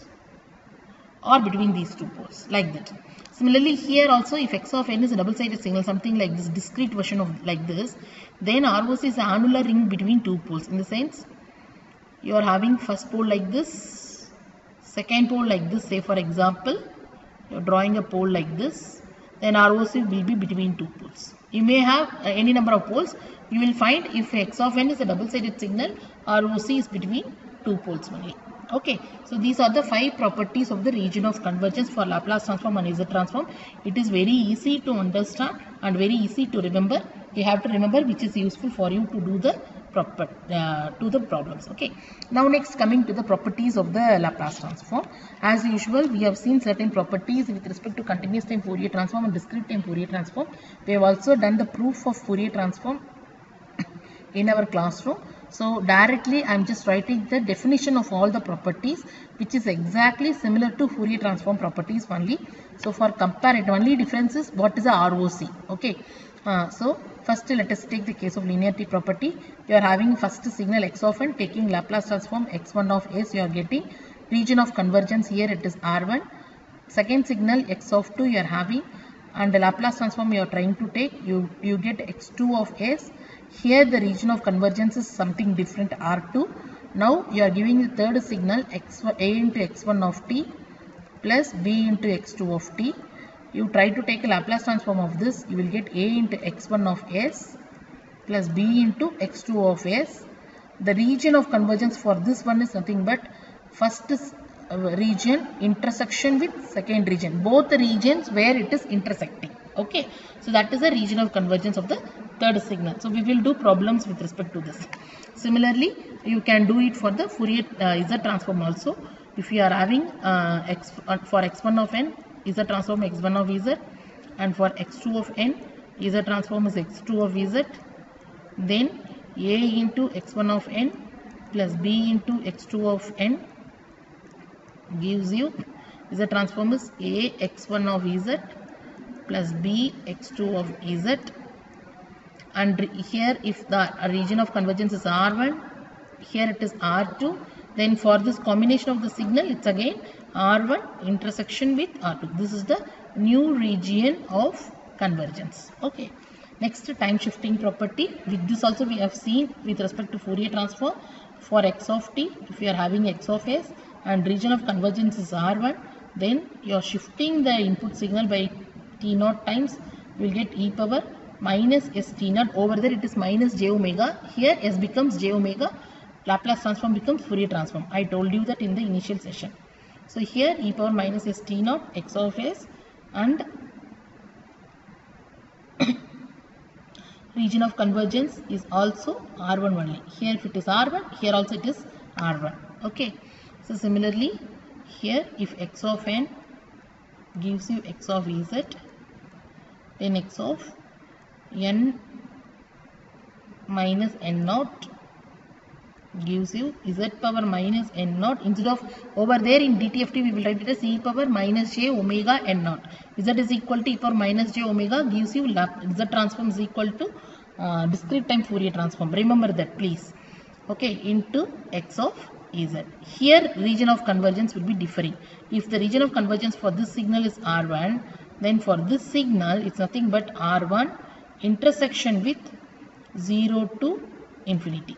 or between these two poles, like that. Similarly, here also if x of n is a double-sided signal, something like this, discrete version of like this, then R O C is an annular ring between two poles. In the sense, you are having first pole like this, second pole like this, say for example, you are drawing a pole like this, then R O C will be between two poles. You may have uh, any number of poles. You will find if x of n is a double-sided signal, R O C is between two poles only. Okay, so these are the five properties of the region of convergence for Laplace transform and Z transform. It is very easy to understand and very easy to remember. You have to remember which is useful for you to do the proper uh, to the problems. Okay, now next coming to the properties of the Laplace transform. As usual, we have seen certain properties with respect to continuous time Fourier transform and discrete time Fourier transform. We have also done the proof of Fourier transform in our classroom. So directly I am just writing the definition of all the properties, which is exactly similar to Fourier transform properties only. So for comparative, only difference is what is the R O C. Okay. Uh, so first let us take the case of linearity property. You are having first signal x of n, taking Laplace transform x one of s, you are getting region of convergence. Here it is R one. Second signal x of two you are having, and the Laplace transform you are trying to take, you you get x two of s. Here the region of convergence is something different, R two. Now you are giving the third signal x a into x one of t plus b into x two of t. You try to take a Laplace transform of this, you will get a into x one of s plus b into x two of s. The region of convergence for this one is nothing but first uh, region intersection with second region, both the regions where it is intersecting. Okay, so that is the region of convergence of the third signal. So we will do problems with respect to this. Similarly, you can do it for the Fourier uh, Z transform also. If you are having uh, x uh, for x one of n, Z transform x one of z, and for x two of n, Z transform is x two of z, then a into x one of n plus b into x two of n gives you Z transform is a x one of z plus b x two of z, and here if the region of convergence is R one, here it is R two, then for this combination of the signal it's again R one intersection with R two. This is the new region of convergence. Okay. Next, time shifting property. With this also we have seen with respect to Fourier transform. For x of t, if you are having x of s and region of convergence is R one, then you are shifting the input signal by t naught times, you will get e power minus s t naught. Over there it is minus j omega. Here s becomes j omega. Laplace transform becomes Fourier transform. I told you that in the initial session. So here e power minus s t naught x of s and region of convergence is also R one only. Here if it is R one, here also it is R one. Okay. So similarly, here if x of n gives you x of z, then x of n minus n naught gives you z power minus n naught. Instead of over there in D T F T we will write it as e power minus j omega n naught. Z is equal to e power minus j omega gives you Z transform is equal to uh, discrete time Fourier transform. Remember that please. Okay, into x of z. Here region of convergence will be differing. If the region of convergence for this signal is R one, then for this signal it's nothing but R one intersection with zero to infinity.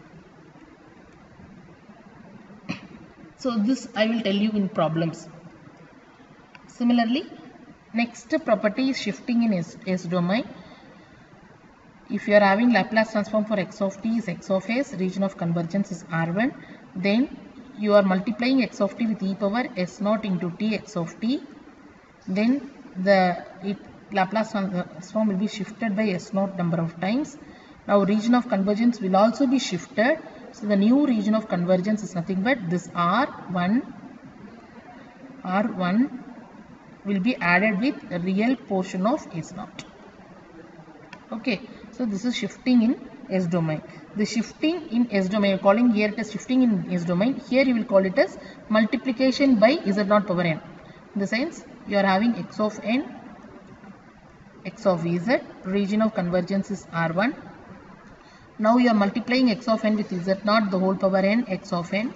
So this I will tell you in problems. Similarly, next property is shifting in S, S domain. If you are having Laplace transform for x of t is x of s, region of convergence is R one, then you are multiplying x of t with e power s naught into t x of t, then the it, Laplace transform will be shifted by s naught number of times. Now region of convergence will also be shifted. So the new region of convergence is nothing but this R one, R one will be added with a real portion of S naught. Okay, so this is shifting in S domain. The shifting in S domain, calling here it as shifting in S domain. Here you will call it as multiplication by Z naught power n. In the sense you are having x of n, x of z, region of convergence is R one. Now you are multiplying x of n with z naught the whole power n, x of n.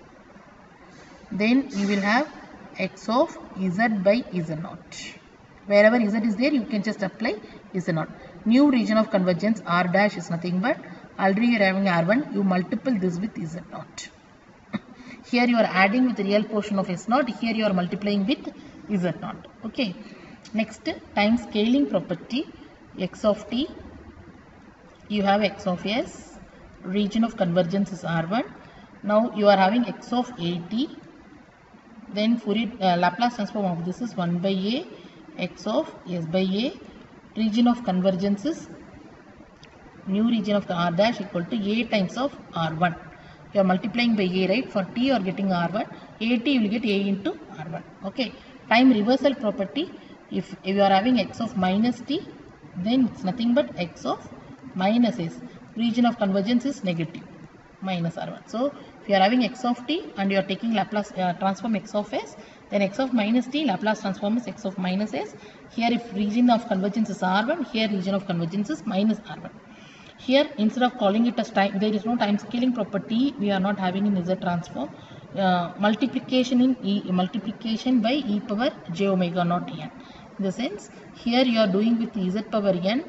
Then you will have x of z by z naught. Wherever z is there, you can just apply z naught. New region of convergence R dash is nothing but already you are having R one, you multiple this with z naught. Here you are adding with the real portion of s naught, here you are multiplying with z naught. Okay. Next, time scaling property, x of t. You have x of s, region of convergence is R one. Now you are having x of at, then Fourier uh, Laplace transform of this is one by a, x of s by a, region of convergence is new region of R dash equal to a times of R one. You are multiplying by a, right? For t you are getting R one, at you will get a into R one. Okay. Time reversal property, if, if you are having x of minus t, then it's nothing but x of minus s. Region of convergence is negative. minus R one. So if you are having x of t and you are taking Laplace uh, transform x of s, then x of minus t Laplace transform is x of minus s. Here if region of convergence is R one, here region of convergence is minus R one. Here instead of calling it as time, there is no time scaling property we are not having in Z transform. Uh, multiplication in e, multiplication by e power j omega naught n. In the sense, here you are doing with z power n.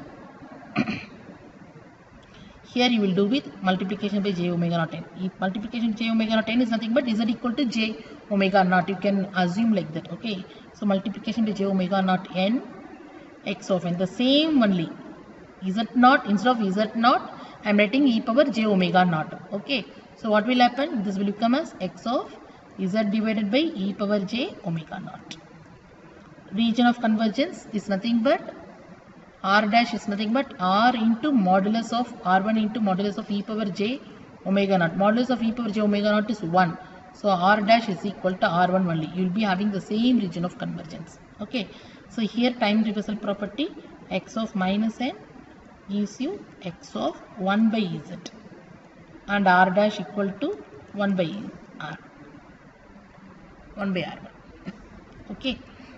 Here you will do with multiplication by j omega naught n. If multiplication j omega naught n is nothing but z equal to j omega naught. You can assume like that. Okay. So multiplication by j omega naught n x of n. The same only. Z naught instead of z naught, I am writing e power j omega naught. Okay. So what will happen? This will become as x of z divided by e power j omega naught. Region of convergence is nothing but r dash is nothing but r into modulus of r one into modulus of e power j omega naught. Modulus of e power j omega naught is one. So r dash is equal to r one only. You will be having the same region of convergence. Okay. So here time reversal property, x of minus n gives you x of one by z and r dash equal to one by r. one by r one. Okay.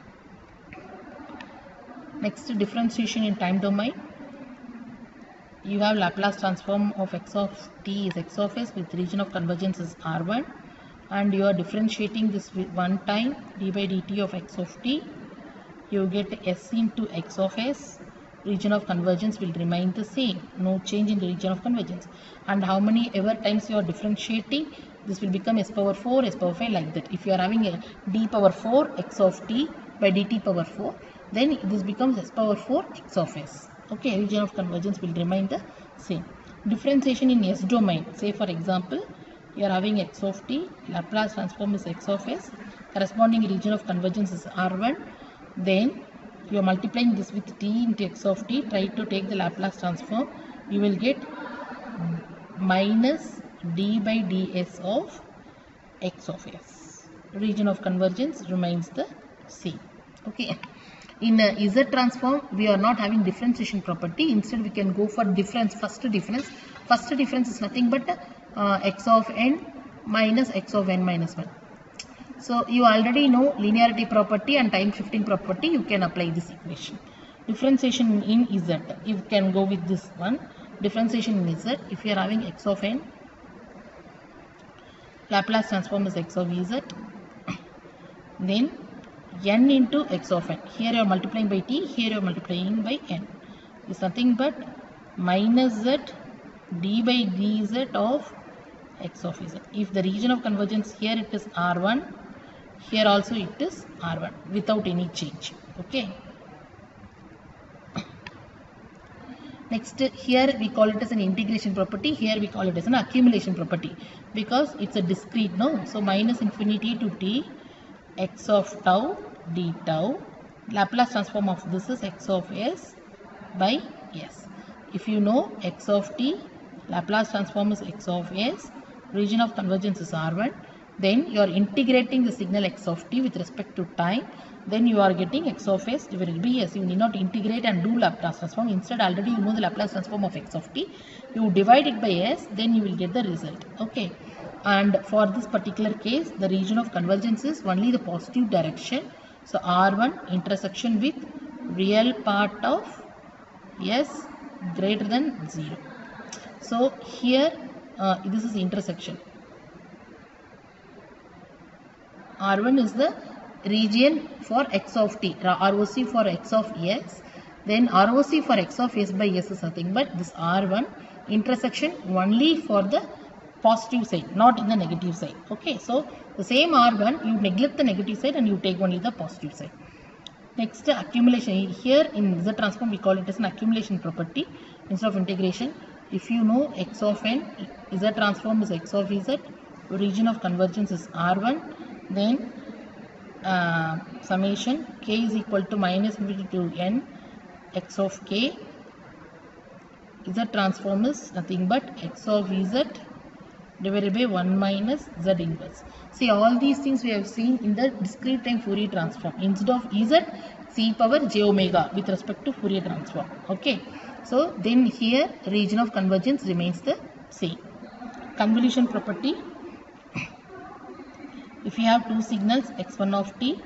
Next, differentiation in time domain. You have Laplace transform of x of t is x of s with region of convergence is r one, and you are differentiating this with one time d by dt of x of t. You get s into x of s. Region of convergence will remain the same. No change in the region of convergence. And how many ever times you are differentiating, this will become s power four, s power five like that. If you are having a d power four x of t by dt power four, then this becomes s power four x of s. Okay, region of convergence will remain the same. Differentiation in s domain. Say for example, you are having x of t, Laplace transform is x of s, corresponding region of convergence is r one. Then you are multiplying this with t into x of t. Try to take the Laplace transform. You will get minus d by ds of x of s. Region of convergence remains the same. Okay. In uh, z transform, we are not having differentiation property. Instead, we can go for difference. First difference. First difference is nothing but uh, x of n minus x of n minus one. So you already know linearity property and time shifting property. You can apply this equation. Differentiation in z. You can go with this one. Differentiation in z. If you are having x of n, Laplace transform is x of z. Then n into x of n. Here you are multiplying by t. Here you are multiplying by n. Is nothing but minus z d by dz of x of z. If the region of convergence here it is r one. Here also it is r one without any change. Okay. Next, here we call it as an integration property. Here we call it as an accumulation property because it's a discrete, no? So minus infinity to t x of tau d tau. Laplace transform of this is x of s by s. If you know x of t, Laplace transform is x of s. Region of convergence is r one. Then you are integrating the signal x of t with respect to time. Then you are getting x of s divided by s. You need not integrate and do Laplace transform. Instead, already you know the Laplace transform of x of t. You divide it by s, then you will get the result. Okay. And for this particular case, the region of convergence is only the positive direction. So r one intersection with real part of s greater than zero. So here uh, this is intersection. r one is the region for x of t, R O C for x of s, then R O C for x of s by s is nothing but this r one intersection only for the positive side, not in the negative side. Okay, so the same r one, you neglect the negative side and you take only the positive side. Next, accumulation. Here in z transform we call it as an accumulation property instead of integration. If you know x of n, z transform is x of z, region of convergence is r one. Then uh, summation k is equal to minus infinity to n x of k. Z transform is nothing but x of z divided by one minus z inverse. See, all these things we have seen in the discrete time Fourier transform. Instead of z, c power j omega with respect to Fourier transform. Okay. So then here region of convergence remains the same. convolution property. If you have two signals x one of t,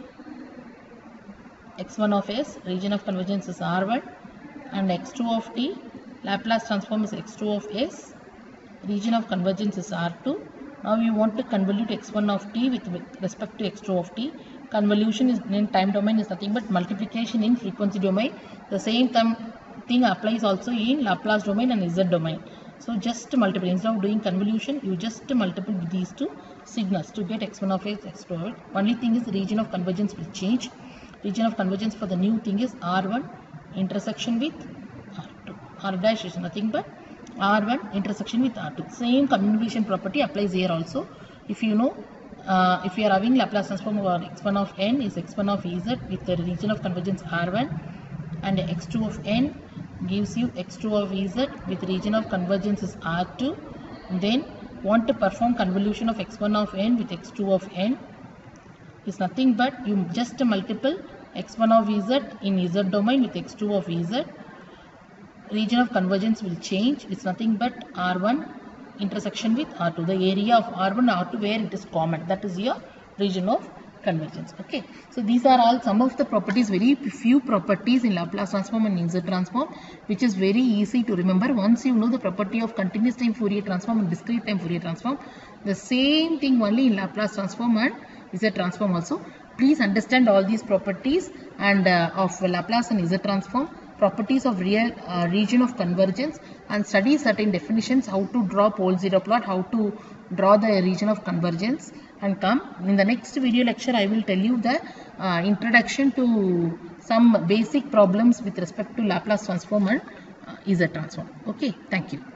x one of s, region of convergence is R one, and x two of t, Laplace transform is x two of s, region of convergence is R two. Now you want to convolute x one of t with, with respect to x two of t. Convolution is in time domain is nothing but multiplication in frequency domain. The same thing applies also in Laplace domain and Z domain. So just multiply, instead of doing convolution, you just multiply these two signals to get x one of s, x two of s. Only thing is the region of convergence will change. Region of convergence for the new thing is R one intersection with R two. R dash is nothing but R one intersection with R two. Same convolution property applies here also. If you know, uh, if you are having Laplace transform over x one of n is x one of ez with the region of convergence R one, and x two of n gives you x two of ez with region of convergence is R two. Then want to perform convolution of x one of n with x two of n is nothing but you just multiple x one of ez in z domain with x two of ez. Region of convergence will change. It's nothing but R one intersection with R two. The area of R one and R two where it is common. That is your region of convergence. Okay. So these are all some of the properties, very few properties in Laplace transform and Z transform, which is very easy to remember. Once you know the property of continuous time Fourier transform and discrete time Fourier transform, the same thing only in Laplace transform and Z transform also. Please understand all these properties and uh, of Laplace and Z transform, properties of real uh, region of convergence, and study certain definitions, how to draw pole zero plot, how to draw the region of convergence, and come in the next video lecture I will tell you the uh, introduction to some basic problems with respect to Laplace transform and uh, Z transform. Okay, thank you.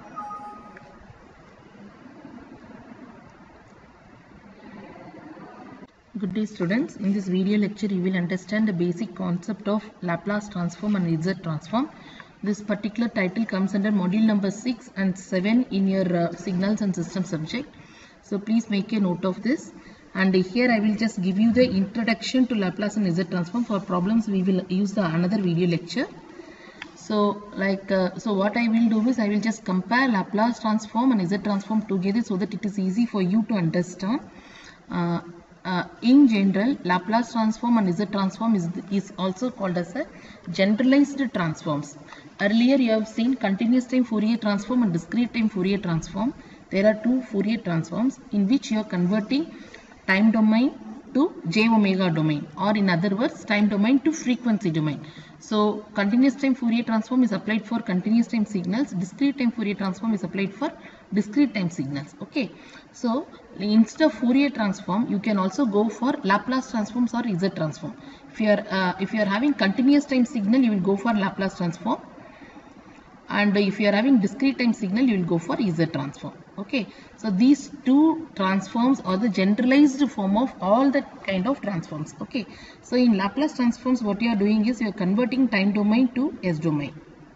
Good day students. In this video lecture you will understand the basic concept of Laplace transform and Z transform. This particular title comes under module number six and seven in your uh, signals and system subject. So please make a note of this, and here I will just give you the introduction to Laplace and Z transform. For problems we will use the another video lecture. So like uh, so what I will do is I will just compare Laplace transform and Z transform together so that it is easy for you to understand. Uh, Uh, in general, Laplace transform and Z transform is, is also called as a generalized transforms. Earlier you have seen continuous time Fourier transform and discrete time Fourier transform. There are two Fourier transforms in which you are converting time domain to j omega domain, or in other words time domain to frequency domain. So continuous time Fourier transform is applied for continuous time signals, discrete time Fourier transform is applied for discrete time signals. Okay, so instead of Fourier transform you can also go for Laplace transforms or Z transform. If you are uh, if you are having continuous time signal you will go for Laplace transform, and if you are having discrete time signal you will go for Z transform. Okay, so these two transforms are the generalized form of all the kind of transforms. Okay, so in Laplace transforms what you are doing is you are converting time domain to S domain,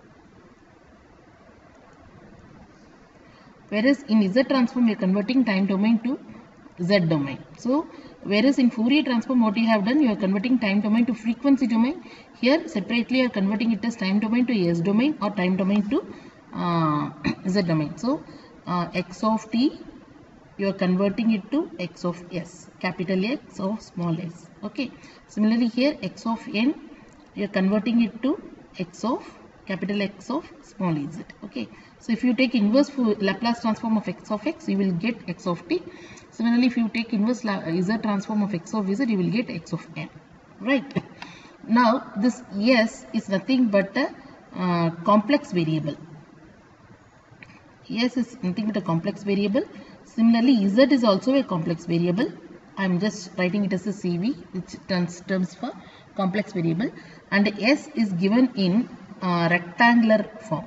whereas in Z transform you are converting time domain to Z domain. So whereas in Fourier transform what you have done, you are converting time domain to frequency domain. Here separately you are converting it as time domain to S domain or time domain to uh, Z domain. So uh, x of t you are converting it to x of s, capital X of small s. Okay, similarly here x of n you are converting it to x of capital X of small z. Okay, so if you take inverse Laplace transform of x of x you will get x of t. Similarly if you take inverse Z transform of x of z you will get x of n. Right, now this s is nothing but a uh, complex variable. S is nothing but a complex variable. Similarly z is also a complex variable. I am just writing it as a C V, which stands terms for complex variable, and s is given in uh, rectangular form,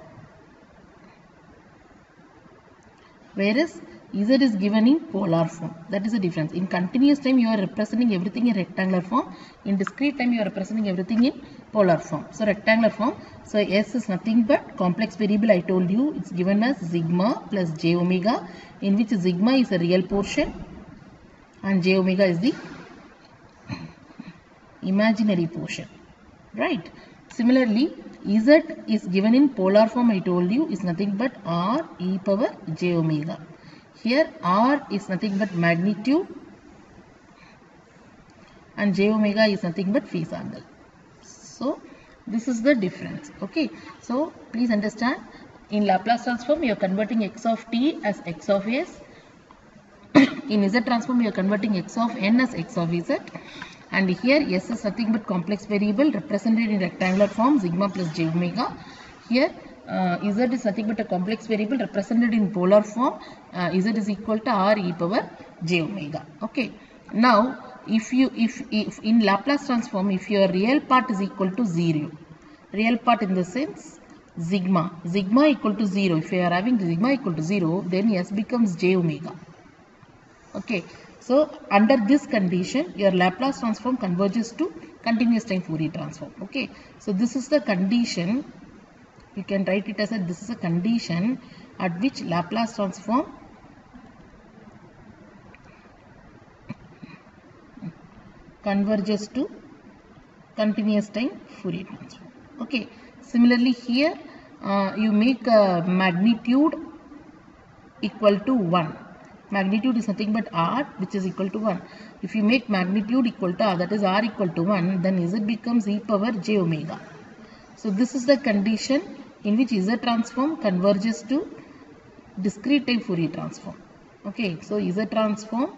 whereas z is given in polar form. That is the difference. In continuous time you are representing everything in rectangular form. In discrete time you are representing everything in polar form. So rectangular form. So s is nothing but complex variable. I told you it's given as sigma plus j omega, in which sigma is a real portion and j omega is the imaginary portion. Right. Similarly, Z is given in polar form, I told you, is nothing but R e power j omega. Here R is nothing but magnitude and j omega is nothing but phase angle. So this is the difference. Okay, so please understand, in Laplace transform you are converting x of t as x of s. In Z transform you are converting x of n as x of z, and here s is nothing but complex variable represented in rectangular form sigma plus j omega. Here uh, z is nothing but a complex variable represented in polar form, uh, z is equal to r e power j omega. Okay, now if you if, if in Laplace transform, if your real part is equal to zero, real part in the sense sigma, sigma equal to zero, if you are having sigma equal to zero, then s becomes j omega. Okay, so under this condition your Laplace transform converges to continuous time Fourier transform. Okay, so this is the condition, you can write it as a, this is a condition at which Laplace transform converges to continuous time Fourier transform. Okay, similarly here uh, you make a magnitude equal to one. Magnitude is nothing but r, which is equal to one. If you make magnitude equal to r, that is r equal to one, then z becomes e power j omega. So this is the condition in which z transform converges to discrete time Fourier transform. Okay, so z transform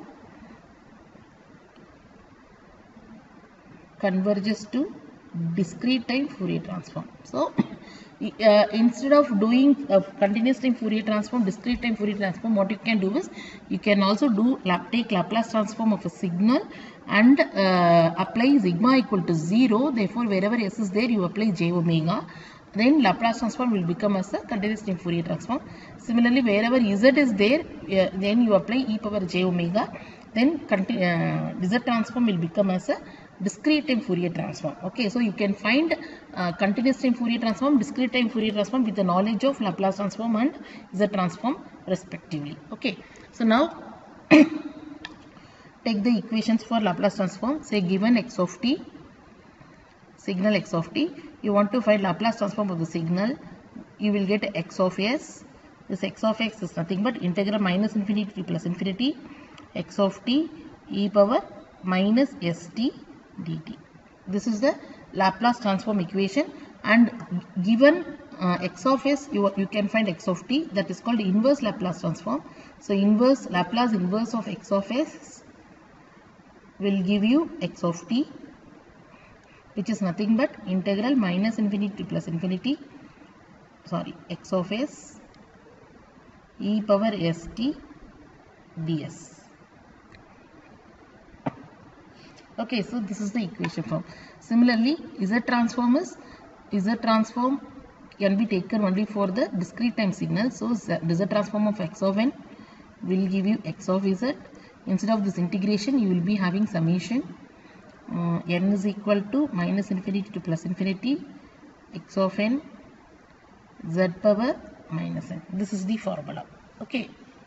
converges to discrete time Fourier transform. So uh, instead of doing uh, continuous time Fourier transform, discrete time Fourier transform, what you can do is you can also do lap take Laplace transform of a signal and uh, apply sigma equal to zero. Therefore wherever s is there you apply j omega, then Laplace transform will become as a continuous time Fourier transform. Similarly wherever z is there, uh, then you apply e power j omega, then uh, z transform will become as a discrete time Fourier transform. Okay, so you can find uh, continuous time Fourier transform, discrete time Fourier transform with the knowledge of Laplace transform and Z transform respectively. Okay, so now take the equations for Laplace transform. Say given x of t, signal x of t, you want to find Laplace transform of the signal, you will get x of s. This x of x is nothing but integral minus infinity to plus infinity x of t e power minus st dt. This is the Laplace transform equation, and given uh, x of s, you, you can find x of t, that is called inverse Laplace transform. So inverse Laplace inverse of x of s will give you x of t, which is nothing but integral minus infinity to plus infinity, sorry, x of s e power st ds. Okay, so this is the equation form. Similarly, Z transform is Z transform can be taken only for the discrete time signal. So Z, Z transform of x of n will give you x of z. Instead of this integration, you will be having summation. Uh, n is equal to minus infinity to plus infinity x of n z power minus n. This is the formula. Okay.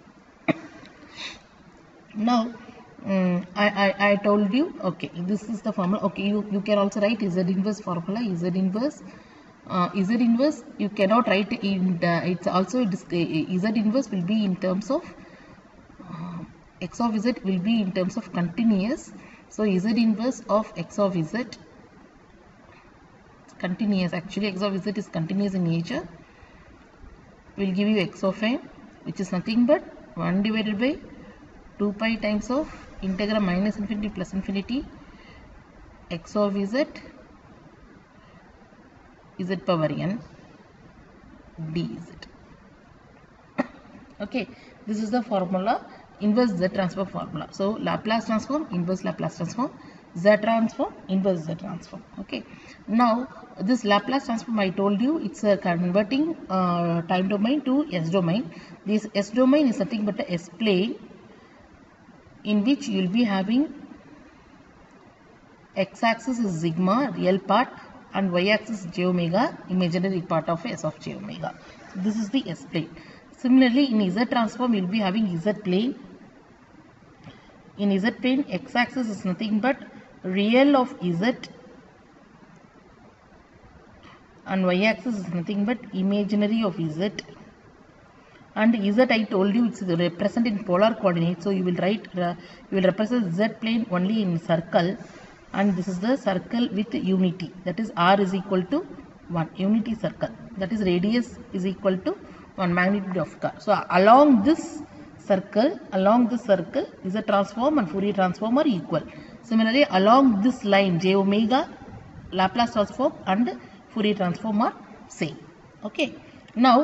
Now. Um, I, I, I told you, okay, this is the formula. Okay, you, you can also write Z inverse formula, Z inverse. Uh, Z inverse, you cannot write in, the, it's also, Z inverse will be in terms of, uh, x of z will be in terms of continuous. So, Z inverse of x of z, continuous, actually x of z is continuous in nature, will give you x of n, which is nothing but one divided by two pi times of integral minus infinity plus infinity x of z z power n dz. Okay, this is the formula, inverse Z transform formula. So Laplace transform, inverse Laplace transform, Z transform, inverse Z transform. Okay, now this Laplace transform, I told you, it's a converting uh, time domain to S domain. This S domain is nothing but a S plane, in which you will be having x-axis is sigma, real part, and y-axis is j omega, imaginary part of S of j omega. So this is the S plane. Similarly, in Z transform, you will be having Z plane. In Z plane, x-axis is nothing but real of Z, and y-axis is nothing but imaginary of z, and z I told you it's represented in polar coordinates, so you will write uh, you will represent z plane only in circle, and this is the circle with unity, that is r is equal to one, unity circle, that is radius is equal to one, magnitude of car. So along this circle, along this circle is a transform and Fourier transform are equal. Similarly, along this line j omega, Laplace transform and Fourier transform are same. Okay. Now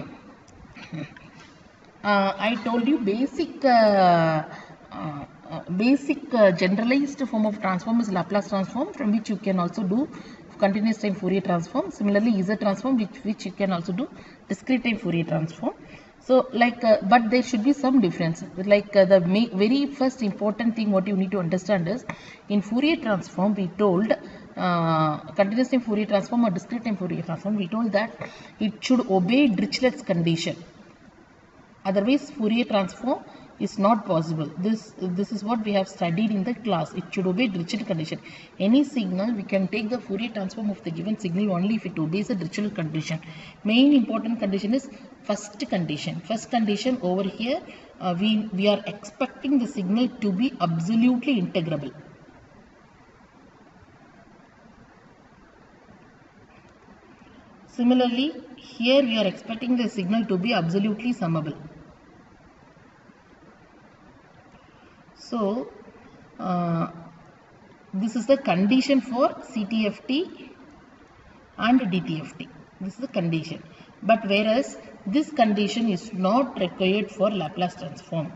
uh, I told you basic uh, uh, uh, basic uh, generalized form of transform is Laplace transform, from which you can also do continuous time Fourier transform. Similarly, Z transform, which which you can also do discrete time Fourier transform. So like uh, but there should be some difference. Like uh, the very first important thing what you need to understand is, in Fourier transform we told uh, continuous time Fourier transform or discrete time Fourier transform, we told that it should obey Dirichlet's condition. Otherwise Fourier transform is not possible. This this is what we have studied in the class. It should obey Dirichlet condition. Any signal, we can take the Fourier transform of the given signal only if it obeys the Dirichlet condition. Main important condition is first condition. First condition over here, uh, we, we are expecting the signal to be absolutely integrable. Similarly, here we are expecting the signal to be absolutely summable. So, uh, this is the condition for C T F T and D T F T. This is the condition. But whereas this condition is not required for Laplace transform.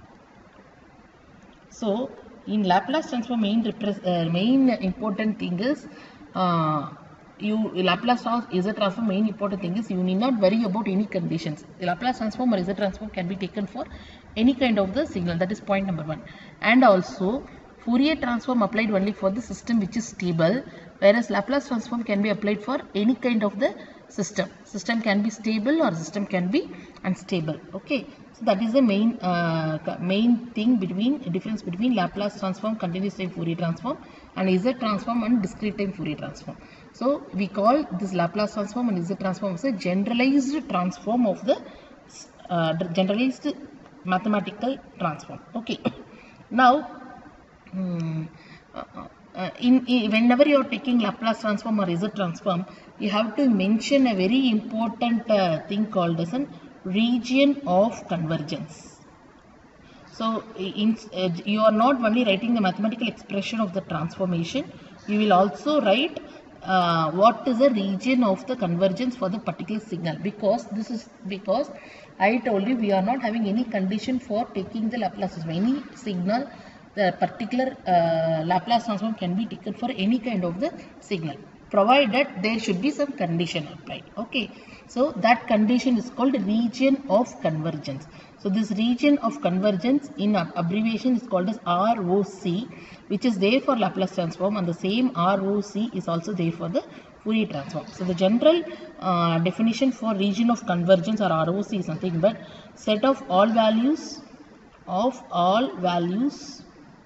So, in Laplace transform, main, uh, main important thing is uh, you Laplace is a transform. Main important thing is you need not worry about any conditions. The Laplace transform or is a transform can be taken for any kind of the signal. That is point number one. And also Fourier transform applied only for the system which is stable, whereas Laplace transform can be applied for any kind of the system. System can be stable or system can be unstable. Okay, so that is the main uh, main thing between difference between Laplace transform, continuous time Fourier transform, and Z transform and discrete time Fourier transform. So we call this Laplace transform and Z transform as a generalized transform of the uh, generalized mathematical transform. Okay, now um, uh, uh, in, in whenever you are taking Laplace transform or Z transform, you have to mention a very important uh, thing called as a region of convergence. So in, uh, you are not only writing the mathematical expression of the transformation, you will also write uh, what is the region of the convergence for the particular signal, because this is because I told you we are not having any condition for taking the Laplace transform. Any signal, the particular uh, Laplace transform can be taken for any kind of the signal, provided there should be some condition applied. Okay, so that condition is called region of convergence. So this region of convergence in abbreviation is called as R O C, which is there for Laplace transform, and the same R O C is also there for the Fourier transform. So the general uh, definition for region of convergence or R O C is nothing but set of all values of all values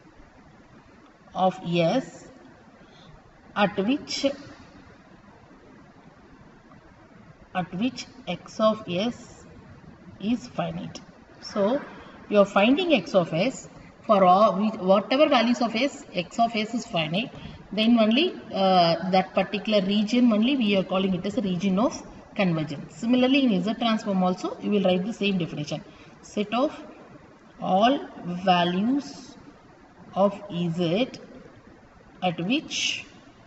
of S at which at which x of S is finite. So you are finding x of S for all whatever values of S, x of S is finite, then only uh, that particular region only we are calling it as a region of convergence. Similarly in Z transform also you will write the same definition. Set of all values of Z at which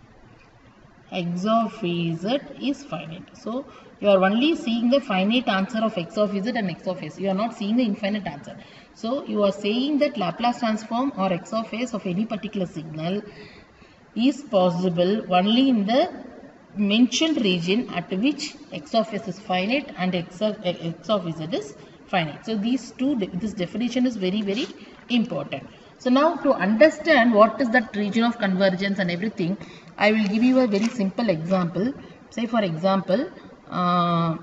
x of Z is finite. So you are only seeing the finite answer of x of Z and x of S. You are not seeing the infinite answer. So you are saying that Laplace transform or x of S of any particular signal is possible only in the mentioned region at which x of S is finite and x of, x of Z is finite. So these two, this definition is very very important. So now to understand what is that region of convergence and everything, I will give you a very simple example. Say for example, uh,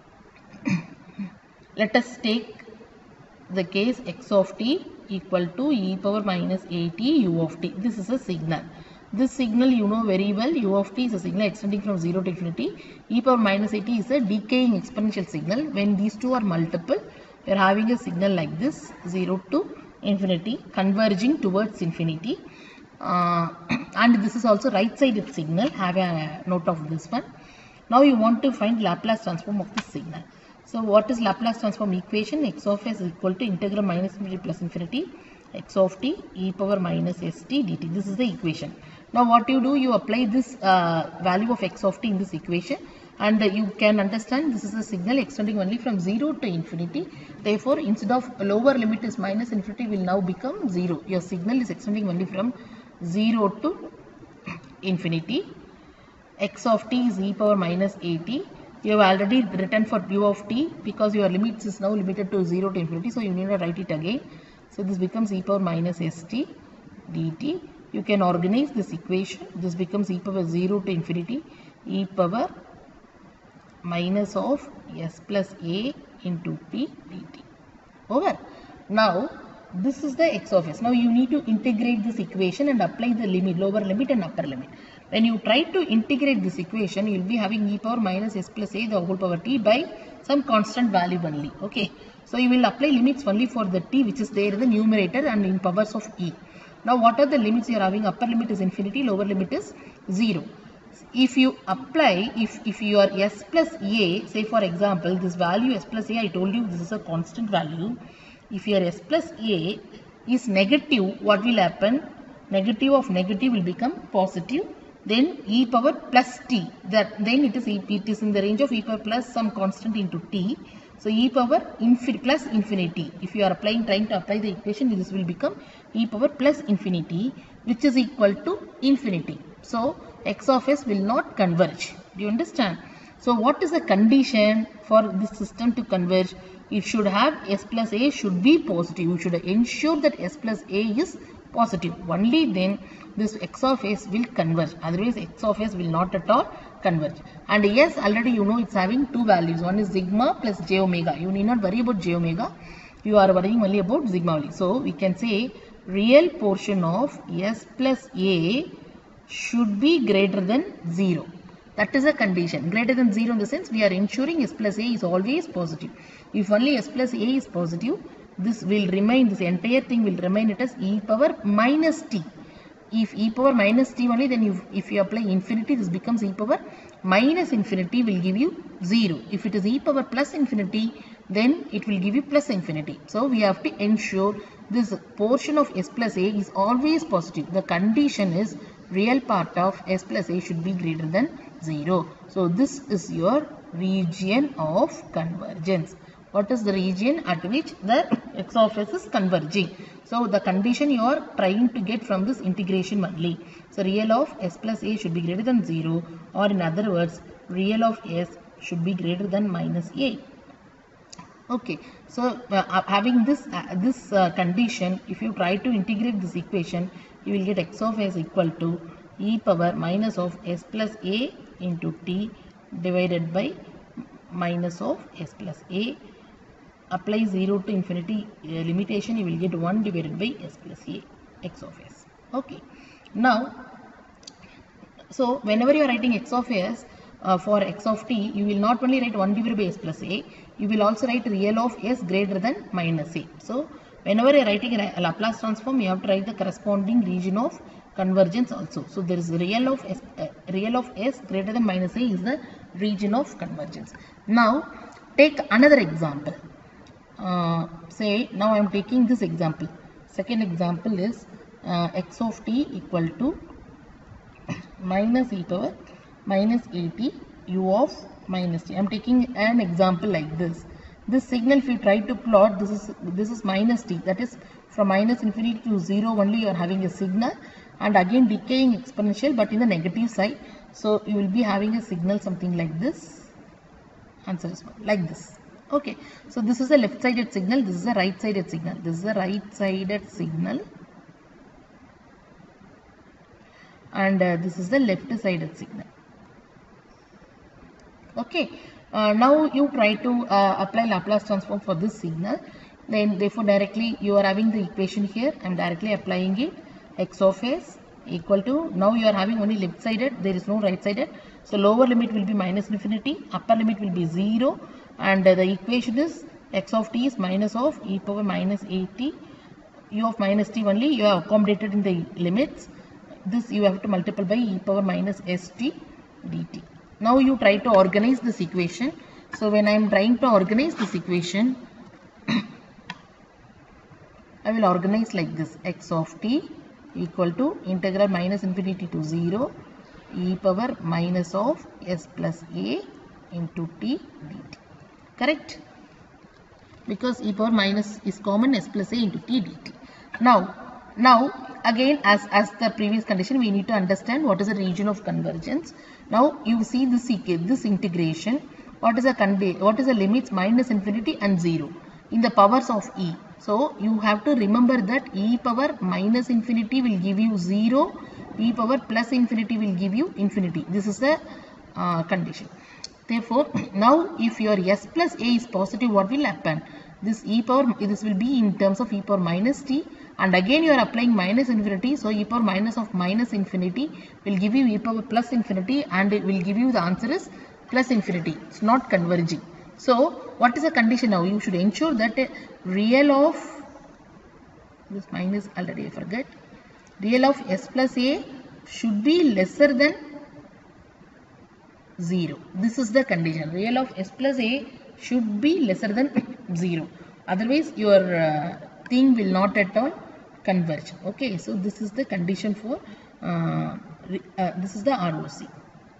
let us take the case x of t equal to e power minus at u of t. This is a signal. This signal you know very well, u of t is a signal extending from zero to infinity. E power minus at is a decaying exponential signal. When these two are multiple, we are having a signal like this, zero to infinity, converging towards infinity. Uh, and this is also right-sided signal. Have a note of this one. Now you want to find Laplace transform of this signal. So what is Laplace transform equation? X of s is equal to integral minus infinity plus infinity x of t e power minus st dt. This is the equation. Now what you do, you apply this uh, value of x of t in this equation, and uh, you can understand this is a signal extending only from zero to infinity. Therefore, instead of lower limit is minus infinity will now become zero. Your signal is extending only from zero to infinity. X of t is e power minus at. You have already written for u of t because your limits is now limited to zero to infinity, so you need not write it again. So this becomes e power minus st dt. You can organize this equation. This becomes e power zero to infinity e power minus of s plus a into t dt. Over. Now this is the x of s. Now you need to integrate this equation and apply the limit, lower limit and upper limit. When you try to integrate this equation, you will be having e power minus s plus a the whole power t by some constant value only. Okay. So you will apply limits only for the t which is there in the numerator and in powers of e. Now what are the limits you are having? Upper limit is infinity, lower limit is zero. If you apply, if, if you are s plus a, say for example, this value s plus a, I told you this is a constant value. If your s plus a is negative, what will happen? Negative of negative will become positive. Then e power plus t, that then it is, it is in the range of e power plus some constant into t. So e power infin plus infinity. If you are applying, trying to apply the equation, this will become e power plus infinity, which is equal to infinity. So x of s will not converge. Do you understand? So what is the condition for this system to converge? It should have s plus a should be positive. You should ensure that s plus a is positive. Only then this x of s will converge. Otherwise x of s will not at all converge. And yes, already you know it's having two values. One is sigma plus j omega. You need not worry about j omega. You are worrying only about sigma only. So we can say real portion of s plus a should be greater than zero. That is a condition. Greater than zero in the sense we are ensuring s plus a is always positive. If only s plus a is positive, this will remain, this entire thing will remain it as e power minus t. If e power minus t only, then you, if you apply infinity, this becomes e power minus infinity will give you zero. If it is e power plus infinity, then it will give you plus infinity. So we have to ensure this portion of s plus a is always positive. The condition is real part of s plus a should be greater than zero. So this is your region of convergence. What is the region at which the x of s is converging? So the condition you are trying to get from this integration only. So real of s plus a should be greater than zero, or in other words, real of s should be greater than minus a. Okay, so uh, having this uh, this uh, condition, if you try to integrate this equation, you will get x of s equal to e power minus of s plus a into t divided by minus of s plus a. Apply zero to infinity uh, limitation, you will get one divided by s plus a, x of s. Okay. Now, so whenever you are writing x of s uh, for x of t, you will not only write one divided by s plus a, you will also write real of s greater than minus a. So whenever you are writing a Laplace transform, you have to write the corresponding region of convergence also. So there is real of s, uh, real of s greater than minus a is the region of convergence. Now take another example. Uh, say now I am taking this example. Second example is uh, x of t equal to minus e power minus at u of minus t. I am taking an example like this. This signal, if you try to plot, this is this is minus t. That is from minus infinity to zero only you are having a signal, and again decaying exponential but in the negative side. So you will be having a signal something like this. Answer is like this. Okay, so this is a left-sided signal, this is a right-sided signal, this is a right-sided signal, and uh, this is the left-sided signal. Okay, uh, now you try to uh, apply Laplace transform for this signal, then therefore directly you are having the equation here, I am directly applying it, x of s equal to, now you are having only left sided, there is no right sided. So lower limit will be minus infinity, upper limit will be zero, and uh, the equation is x of t is minus of e power minus at, u of minus t only you have accommodated in the limits. This you have to multiply by e power minus st dt. Now you try to organize this equation. So when I am trying to organize this equation, I will organize like this: x of t equal to integral minus infinity to zero e power minus of s plus a into t dt. Correct? Because e power minus is common, s plus a into t dt. Now, now again as, as the previous condition, we need to understand what is the region of convergence. Now you see this, this integration. What is the what is the limits minus infinity and zero in the powers of e. So you have to remember that e power minus infinity will give you zero, e power plus infinity will give you infinity. This is the uh, condition. Therefore, now if your s plus a is positive, what will happen? This e power, this will be in terms of e power minus t, and again you are applying minus infinity. So e power minus of minus infinity will give you e power plus infinity, and it will give you the answer is plus infinity. It's not converging. So what is the condition now? You should ensure that real of this minus already I forget. Real of s plus a should be lesser than zero. This is the condition. Real of s plus a should be lesser than zero. Otherwise your uh, thing will not at all converge. Okay. So this is the condition for uh, uh, this is the R O C.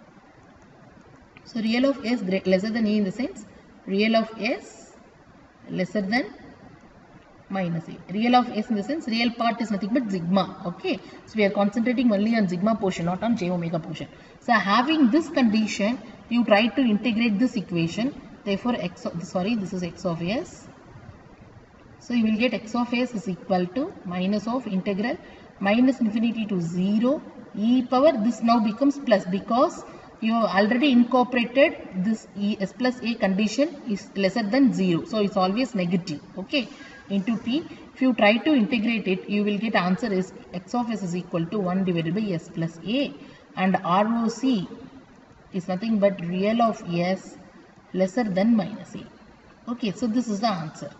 So real of s lesser than a in the sense real of s lesser than minus a. Real of s in the sense real part is nothing but sigma. Okay. So we are concentrating only on sigma portion, not on j omega portion. So having this condition, you try to integrate this equation. Therefore x of, sorry this is x of s. So you will get x of s is equal to minus of integral minus infinity to zero e power, this now becomes plus because you have already incorporated this e, s plus a condition is lesser than zero. So it's always negative. Okay. Into t. If you try to integrate it, you will get answer is x of s is equal to one divided by s plus a, and R O C is nothing but real of s lesser than minus a. Okay. So this is the answer.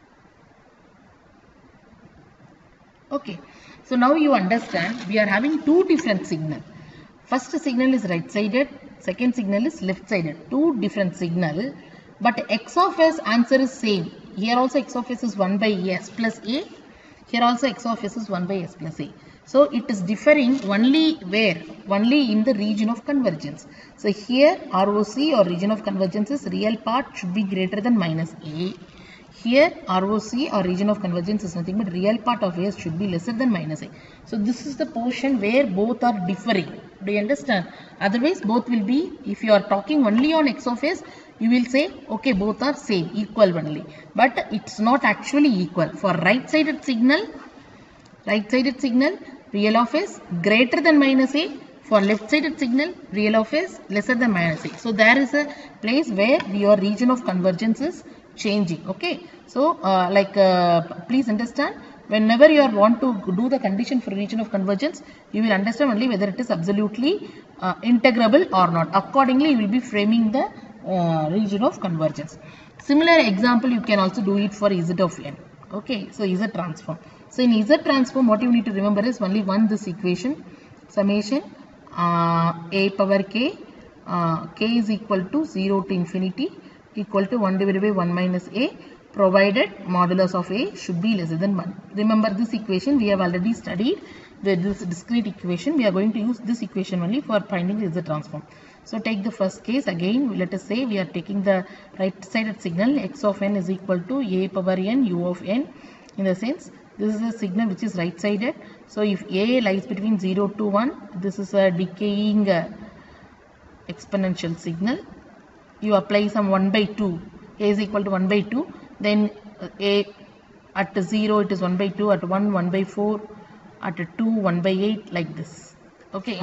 Okay. So now you understand we are having two different signals. First signal is right sided, second signal is left sided. Two different signal, but x of s answer is same. Here also x of s is one by s plus a. Here also x of s is one by s plus a. So it is differing only where? Only in the region of convergence. So here R O C or region of convergence is real part should be greater than minus a. Here R O C or region of convergence is nothing but real part of s should be lesser than minus a. So this is the portion where both are differing. Do you understand? Otherwise both will be, if you are talking only on x of s, you will say okay both are same, equal only. But it's not actually equal. For right sided signal, right sided signal real of s greater than minus a. For left sided signal real of s lesser than minus a. So there is a place where your region of convergence is changing. Okay. So uh, like uh, please understand, whenever you are want to do the condition for region of convergence, you will understand only whether it is absolutely uh, integrable or not. Accordingly you will be framing the uh, region of convergence. Similar example you can also do it for z of n. Okay. So z transform. So in z transform what you need to remember is only one this equation, summation uh, a power k, uh, k is equal to zero to infinity equal to one divided by one minus a, provided modulus of a should be lesser than one. Remember this equation we have already studied, the, this discrete equation. We are going to use this equation only for finding the z transform. So take the first case again. Let us say we are taking the right sided signal x of n is equal to a power n u of n. In the sense this is a signal which is right sided. So if a lies between zero to one, this is a decaying uh, exponential signal. You apply some one by two, a is equal to one by two, then uh, a at zero it is one by two, at one, one by four, at two, one by eight, like this. Okay.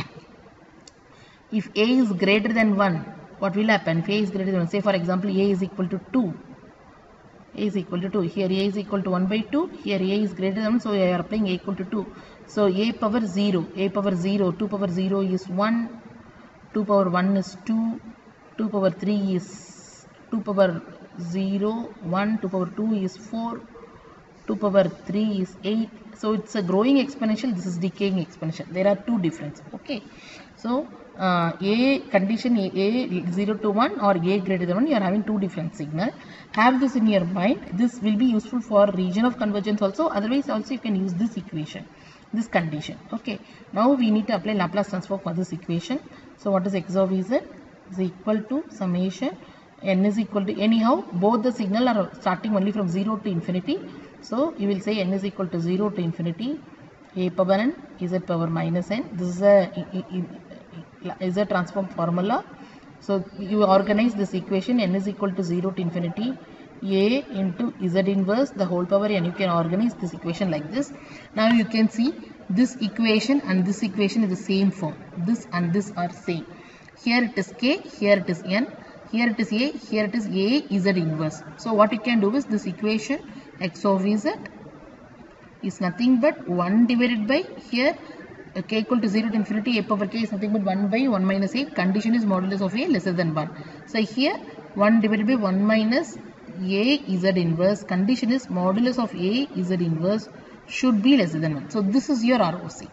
If a is greater than one, what will happen? If a is greater than one, say for example a is equal to two, A is equal to two. Here A is equal to one by two. Here A is greater than one. So I are applying A equal to two. So A power zero. A power zero. two power zero is one. two power one is two. two power three is two power zero. one. two power two is four. two power three is eight. So it's a growing exponential. This is decaying exponential. There are two differences. Okay. So uh, A condition A, A zero to one or A greater than one, you are having two different signal. Have this in your mind. This will be useful for region of convergence also. Otherwise also you can use this equation, this condition. Okay. Now we need to apply Laplace transform for this equation. So what is x of z is equal to summation n is equal to, anyhow both the signal are starting only from zero to infinity. So you will say n is equal to zero to infinity a power n z power minus n. This is a is a transform formula. So you organize this equation, n is equal to zero to infinity a into z inverse the whole power n. You can organize this equation like this. Now you can see this equation and this equation is the same form. This and this are same. Here it is k, here it is n, here it is a, here it is a z inverse. So what you can do is this equation x of z is nothing but one divided by here k equal to zero to infinity a power k is nothing but one by one minus a. Condition is modulus of a lesser than one. So here one divided by one minus a z inverse. Condition is modulus of a z inverse should be lesser than one. So this is your R O C.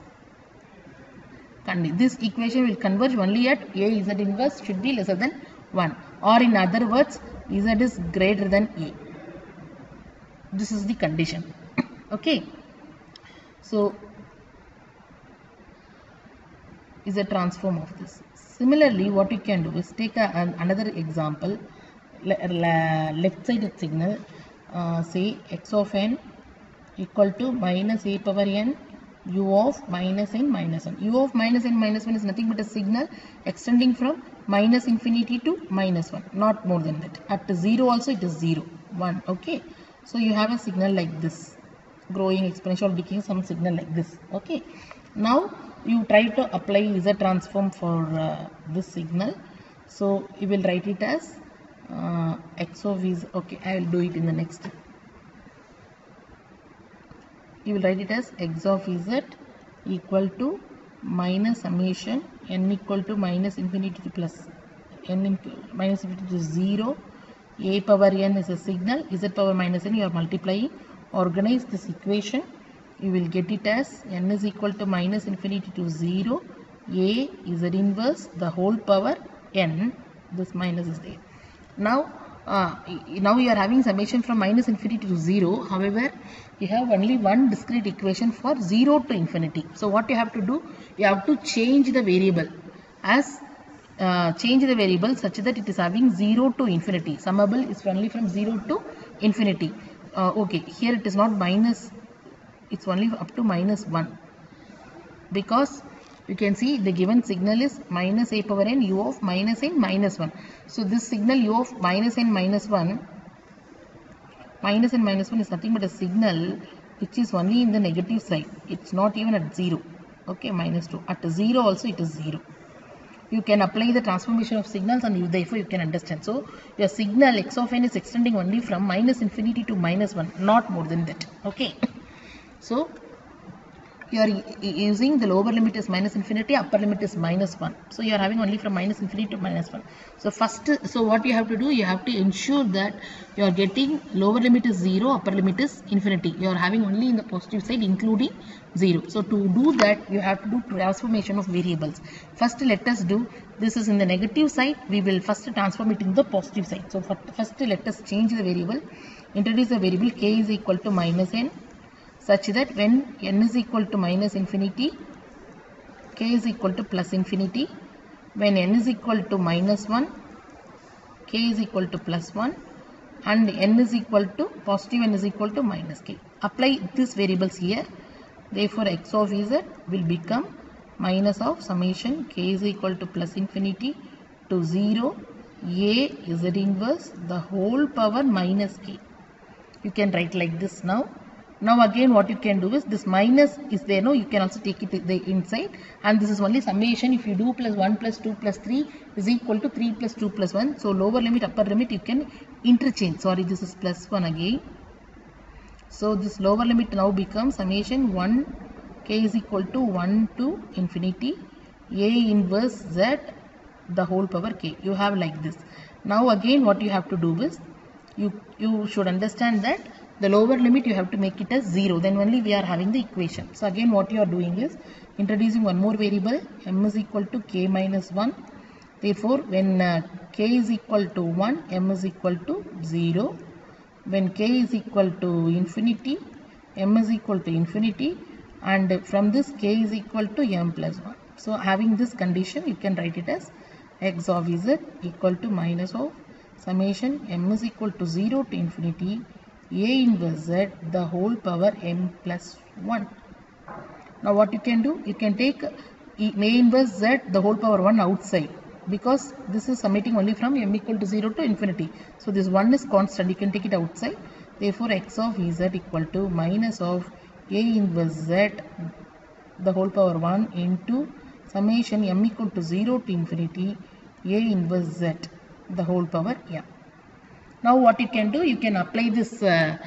This equation will converge only at a z inverse should be lesser than one, or in other words z is greater than a. This is the condition. Okay. So is a transform of this. Similarly, what you can do is take a, an, another example. Left sided signal, uh, say x of n equal to minus a power n u of minus n minus one. U of minus n minus one is nothing but a signal extending from minus infinity to minus one, not more than that. At zero also it is zero, one. Okay. So you have a signal like this, growing exponential decaying some signal like this. Okay. Now you try to apply z transform for uh, this signal. So you will write it as uh, x of z. Okay, I will do it in the next. You will write it as x of z equal to minus summation n equal to minus infinity to plus n into minus infinity to zero. A power n is a signal, z power minus n you are multiplying. Organize this equation. You will get it as n is equal to minus infinity to zero, a z inverse the whole power n. This minus is there. Now, uh, now you are having summation from minus infinity to zero. However, you have only one discrete equation for zero to infinity. So what you have to do? You have to change the variable as uh, change the variable such that it is having zero to infinity. Summable is only from zero to infinity. Uh, okay, here it is not minus. It's only up to minus one, because you can see the given signal is minus a power n u of minus n minus one. So this signal u of minus n minus one, minus n minus one is nothing but a signal which is only in the negative side. It's not even at zero. Okay, minus two. At zero also it is zero. You can apply the transformation of signals and you, therefore you can understand. So your signal x of n is extending only from minus infinity to minus one, not more than that. Okay. So you are using the lower limit is minus infinity, upper limit is minus one. So you are having only from minus infinity to minus one. So first, so what you have to do, you have to ensure that you are getting lower limit is zero, upper limit is infinity. You are having only in the positive side including zero. So to do that, you have to do transformation of variables. First let us do, this is in the negative side, we will first transform it in the positive side. So first let us change the variable, introduce the variable k is equal to minus n, such that when n is equal to minus infinity, k is equal to plus infinity. When n is equal to minus one, k is equal to plus one, and n is equal to positive n is equal to minus k. Apply these variables here. Therefore, x of z will become minus of summation k is equal to plus infinity to zero, a z inverse the whole power minus k. You can write like this now. Now again what you can do is this minus is there, no, you can also take it the inside, and this is only summation. If you do plus one plus two plus three is equal to three plus two plus one. So lower limit, upper limit you can interchange. Sorry, this is plus one again. So this lower limit now becomes summation one k is equal to one to infinity a inverse z the whole power k. You have like this. Now again what you have to do is you you should understand that the lower limit you have to make it as zero, then only we are having the equation. So again what you are doing is introducing one more variable, m is equal to k minus one. Therefore when uh, k is equal to one, m is equal to zero. When k is equal to infinity, m is equal to infinity, and from this k is equal to m plus one. So having this condition, you can write it as x of z equal to minus of summation m is equal to zero to infinity a inverse z the whole power m plus one. Now what you can do, you can take a inverse z the whole power one outside, because this is summating only from m equal to zero to infinity. So this one is constant, you can take it outside. Therefore x of z equal to minus of a inverse z the whole power one into summation m equal to zero to infinity a inverse z the whole power m. Now what you can do, you can apply this uh,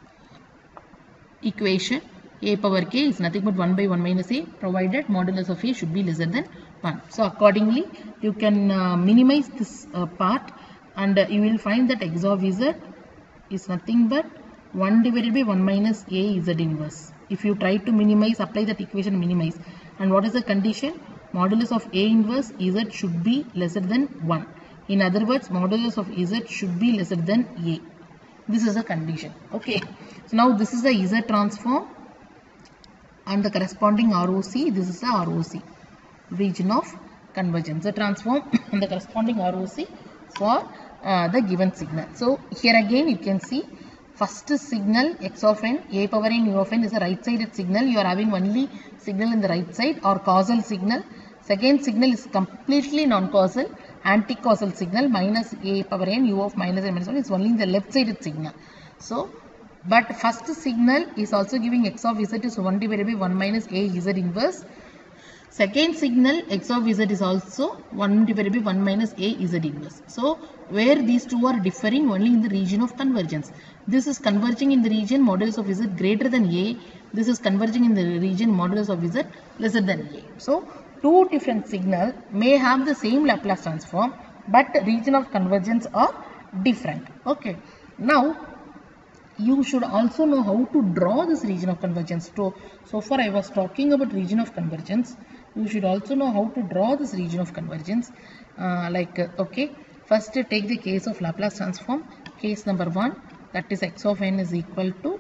equation. A power k is nothing but one by one minus a, provided modulus of a should be lesser than one. So accordingly you can uh, minimize this uh, part, and uh, you will find that x of z is nothing but one divided by one minus a z inverse. If you try to minimize, apply that equation, minimize. And what is the condition? Modulus of a inverse z should be lesser than one. In other words, modulus of z should be lesser than a. This is a condition. Okay. So now this is the z transform and the corresponding R O C. This is the R O C, region of convergence. The transform and the corresponding R O C for uh, the given signal. So here again you can see first signal x of n, a power n u of n is a right sided signal. You are having only signal in the right side or causal signal. Second signal is completely non-causal, anti-causal signal, minus a power n u of minus n minus one is only in the left sided signal. So but first signal is also giving x of z is one divided by one minus a z inverse. Second signal x of z is also one divided by one minus a z inverse. So where these two are differing only in the region of convergence. This is converging in the region modulus of z greater than a. This is converging in the region modulus of z lesser than a. So two different signals may have the same Laplace transform, but region of convergence are different. Okay. Now you should also know how to draw this region of convergence. So, so far I was talking about region of convergence. You should also know how to draw this region of convergence. Uh, like, uh, okay, first uh, take the case of Laplace transform. Case number one, that is x of n is equal to,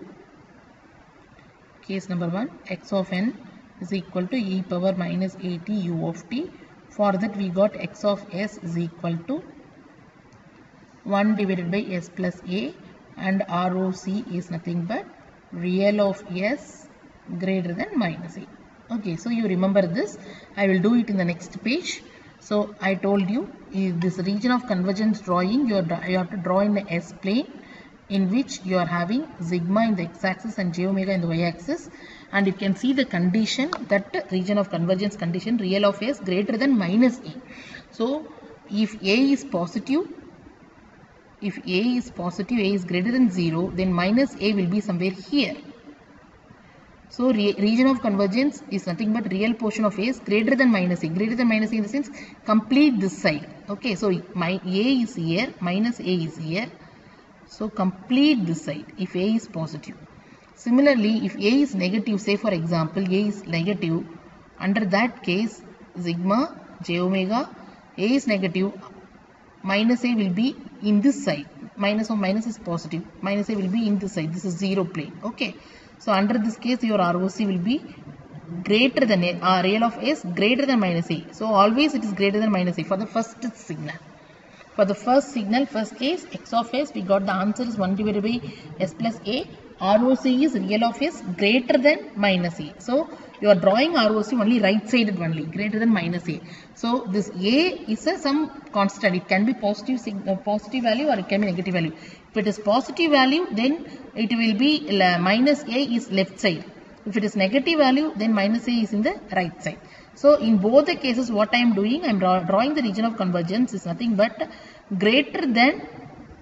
case number one, x of n is equal to e power minus at u of t. For that we got x of s is equal to one divided by s plus a. And R O C is nothing but real of s greater than minus a. Okay, so you remember this. I will do it in the next page. So I told you, this region of convergence drawing, you, are, you have to draw in the s plane, in which you are having sigma in the x-axis and j omega in the y-axis. And you can see the condition, that region of convergence condition, real of s greater than minus a. So if a is positive, if a is positive, a is greater than zero, then minus a will be somewhere here. So re region of convergence is nothing but real portion of a is greater than minus a. Greater than minus a in the sense, complete this side. Okay, so my a is here, minus a is here. So complete this side if a is positive. Similarly, if a is negative, say for example, a is negative, under that case, sigma, j omega, a is negative, minus a will be in this side. Minus of minus is positive. Minus a will be in this side. This is zero plane. Okay. So under this case, your R O C will be greater than a. Uh, real of s greater than minus a. So always it is greater than minus a for the first signal. For the first signal, first case, x of s, we got the answer is one divided by s plus a. R O C is real of s greater than minus a. So you are drawing R O C only right sided only, greater than minus a. So this a is a some constant. It can be positive uh, positive value or it can be negative value. If it is positive value, then it will be uh, minus a is left side. If it is negative value, then minus a is in the right side. So in both the cases, what I am doing, I am draw, drawing the region of convergence is nothing but greater than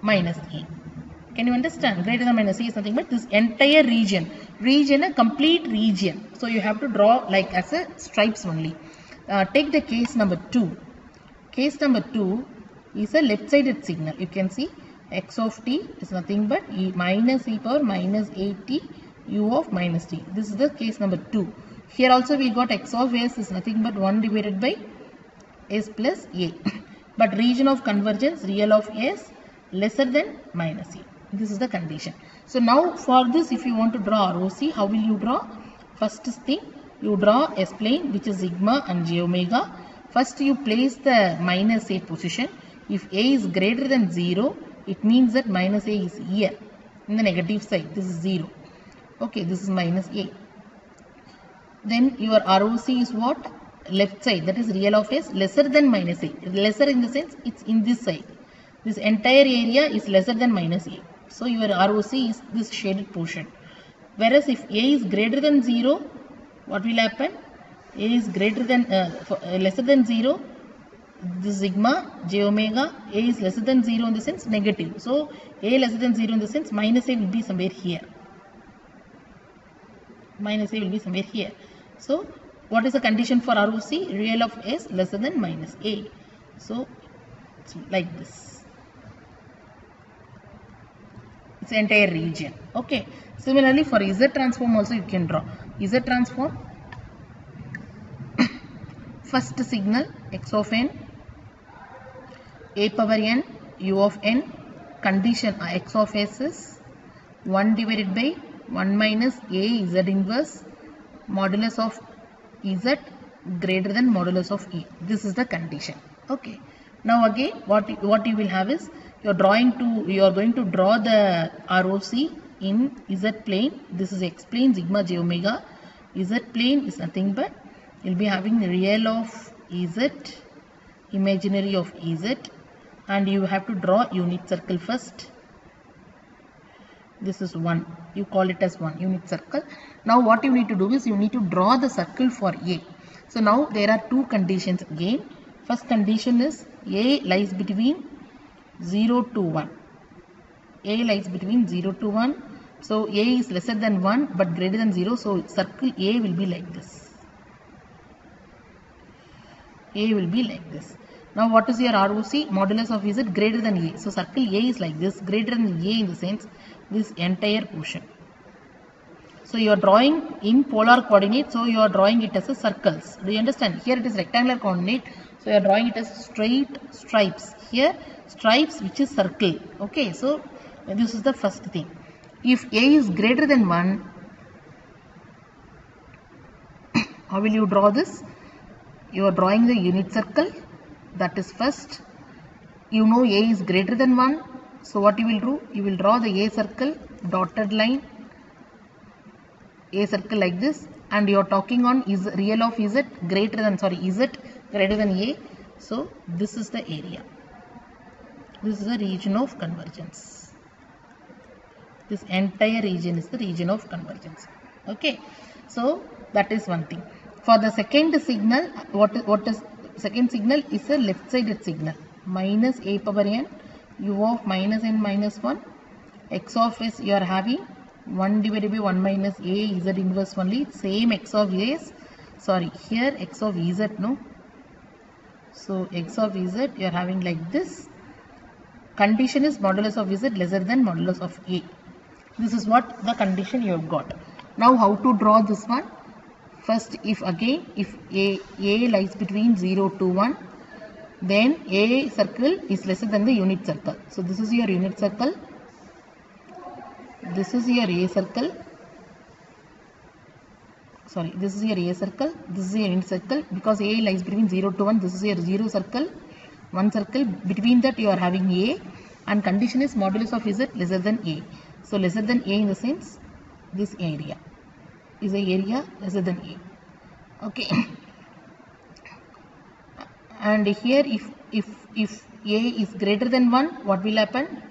minus a. Can you understand? Greater than minus a is nothing but this entire region. Region, a complete region. So you have to draw like as a stripes only. Uh, take the case number two. Case number two is a left-sided signal. You can see x of t is nothing but e minus e power minus eight t u of minus t. This is the case number two. Here also we got x of s is nothing but one divided by s plus a. But region of convergence, real of s lesser than minus a. This is the condition. So now for this, if you want to draw R O C, how will you draw? First thing, you draw S plane which is sigma and j omega. First you place the minus a position. If a is greater than zero, it means that minus a is here in the negative side. This is zero. Okay, this is minus a. Then your R O C is what? Left side, that is real of s lesser than minus a. Lesser in the sense it's in this side. This entire area is lesser than minus a. So your R O C is this shaded portion. Whereas if a is greater than zero, what will happen? A is greater than uh, for, uh, lesser than zero. This sigma j omega, a is lesser than zero in the sense negative. So a lesser than zero in the sense minus a will be somewhere here. Minus a will be somewhere here. So what is the condition for R O C? Real of s lesser than minus a. So it's like this. It's entire region. Okay. Similarly for Z transform also you can draw. Z transform. First signal x of n, a power n, u of n. Condition x of s is one divided by one minus a z inverse modulus of z greater than modulus of e. This is the condition. Okay. Now again what what you will have is you are drawing to you are going to draw the R O C in z plane. This is x plane sigma j omega. Z plane is nothing but you will be having real of z, imaginary of z, and you have to draw unit circle first. This is one. You call it as one unit circle. Now what you need to do is you need to draw the circle for a. So now there are two conditions again. First condition is a lies between zero to one. A lies between zero to one. So a is lesser than one but greater than zero. So circle A will be like this. A will be like this. Now what is your R O C? Modulus of z greater than a. So circle A is like this, greater than a in the sense this entire portion. So you are drawing in polar coordinate. So you are drawing it as a circles. Do you understand? Here it is rectangular coordinate. So you are drawing it as straight stripes. Here stripes which is circle. Okay. So this is the first thing. If a is greater than one, how will you draw this? You are drawing the unit circle. That is first. You know a is greater than one. So what you will do? You will draw the a circle, dotted line, a circle like this, and you are talking on is real of z greater than sorry z greater than a. So this is the area. This is the region of convergence. This entire region is the region of convergence. Okay. So that is one thing. For the second signal, what is, what is second signal is a left-sided signal. Minus a power n, u of minus n minus one, x of s you are having one divided by one minus a z inverse only. Same x of s, sorry, here x of z, no. So x of z you are having like this. Condition is modulus of z lesser than modulus of a. This is what the condition you have got. Now how to draw this one? First, if again if a, a lies between zero to one, then a circle is lesser than the unit circle. So this is your unit circle. This is your a circle. Sorry, this is your a circle. This is your unit circle. Because a lies between zero to one, this is your zero circle. One circle. Between that you are having a, and condition is modulus of z lesser than a. So lesser than a in the sense this area is a area lesser than a. Okay. And here if if if a is greater than one, what will happen?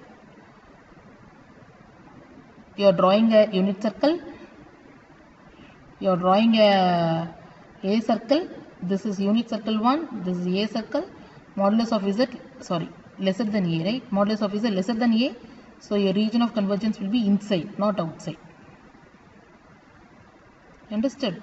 You are drawing a unit circle. You are drawing a a circle. This is unit circle one. This is a circle. Modulus of z, sorry, lesser than A, right? Modulus of Z lesser than A. So your region of convergence will be inside, not outside. Understood?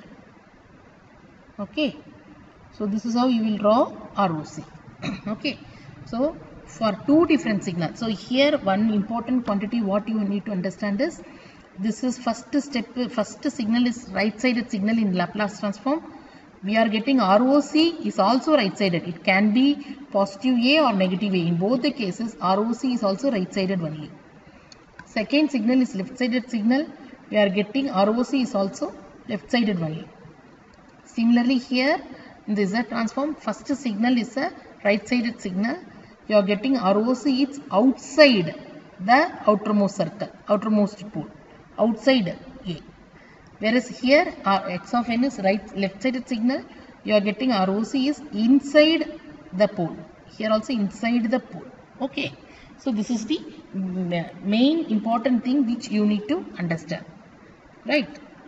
Okay. So this is how you will draw R O C. Okay. So for two different signals. So here one important quantity what you need to understand is, this is first step, first signal is right sided signal in Laplace transform. We are getting R O C is also right sided. It can be positive A or negative A. In both the cases R O C is also right sided only. Second signal is left sided signal. We are getting R O C is also left sided only. Similarly here in the Z transform, first signal is a right sided signal. You are getting R O C, it's outside the outermost circle, outermost pole, outside A. Whereas here our X of n is right left sided signal. You are getting R O C is inside the pole. Here also inside the pole. Okay. So this is the main important thing which you need to understand. Right.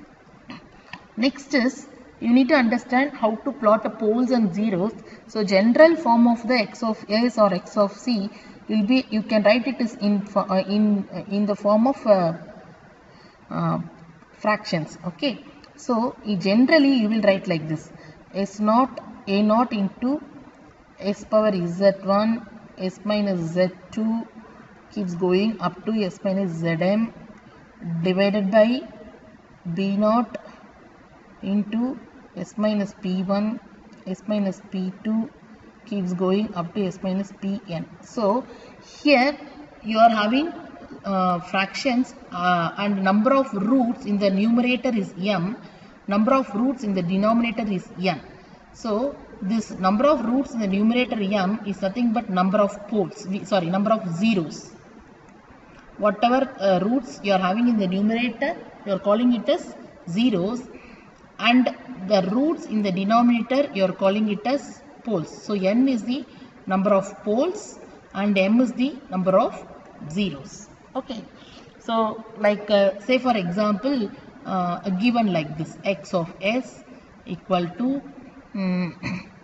Next is, you need to understand how to plot the poles and zeros. So general form of the X of S or X of C will be, you can write it is in uh, in uh, in the form of uh, uh, fractions. Okay. So generally you will write like this: S naught A naught into S power Z one S minus Z two keeps going up to S minus Zm divided by B naught into S minus P one, S minus P two keeps going up to S minus Pn. So here you are having uh, fractions uh, and number of roots in the numerator is m, number of roots in the denominator is n. So this number of roots in the numerator m is nothing but number of poles, sorry, number of zeros. Whatever uh, roots you are having in the numerator, you are calling it as zeros, and the roots in the denominator you are calling it as poles. So n is the number of poles and m is the number of zeros. Okay. So like uh, say for example, uh, given like this: X of S equal to um,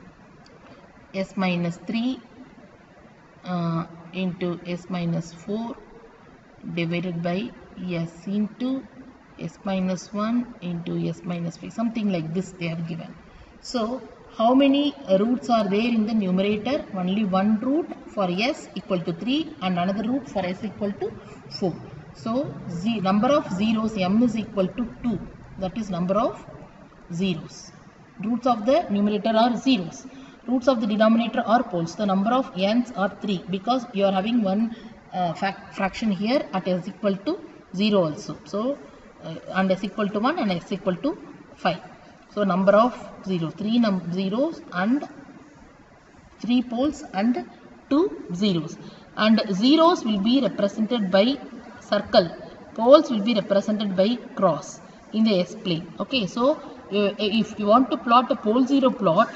S minus three uh, into S minus four divided by S into S minus one into S minus five, something like this they have given. So how many roots are there in the numerator? Only one root for S equal to three and another root for S equal to four. So z number of zeros m is equal to two, that is number of zeros. Roots of the numerator are zeros, roots of the denominator are poles. The number of n's are three because you are having one uh, fraction here at s equal to zero also. So uh, and s equal to one and s equal to five. So number of zero, three num zeros and three poles and two zeros. And zeros will be represented by circle, poles will be represented by cross in the S plane. Okay, so uh, if you want to plot a pole zero plot,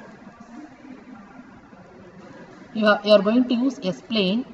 you are, you are going to use S plane,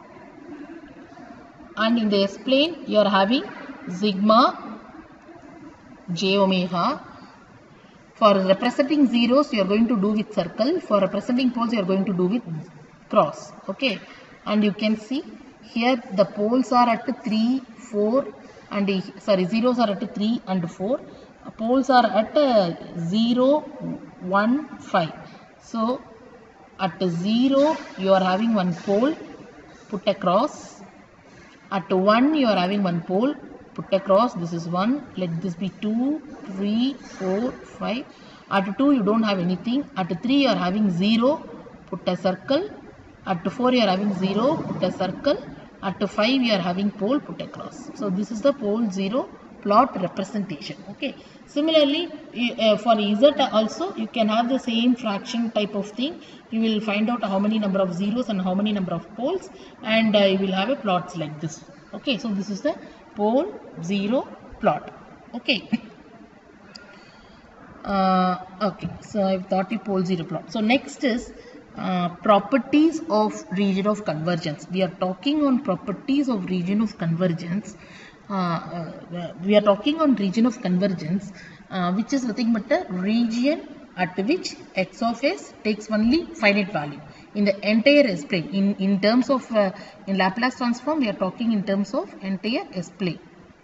and in the S plane you are having sigma j omega. For representing zeros you are going to do with circle, for representing poles you are going to do with cross. Okay, and you can see here the poles are at three, four and sorry zeros are at three and four, poles are at zero, one, five. So at zero you are having one pole, put a cross. At one you are having one pole, put a cross. This is one, let this be two, three, four, five. At two you don't have anything. At three you are having zero, put a circle. At four you are having zero, put a circle. At five you are having pole, put a cross. So this is the pole zero plot representation. Okay. Similarly, uh, for Z also you can have the same fraction type of thing. You will find out how many number of zeros and how many number of poles, and uh, you will have a plots like this. Okay. So this is the pole zero plot. Okay. Uh, okay. So I thought you pole zero plot. So next is Uh, properties of region of convergence. We are talking on properties of region of convergence. Uh, uh, we are talking on region of convergence, uh, which is nothing but a region at which x of s takes only finite value. in the entire S-plane. In, in terms of, uh, in Laplace transform, we are talking in terms of entire S-plane.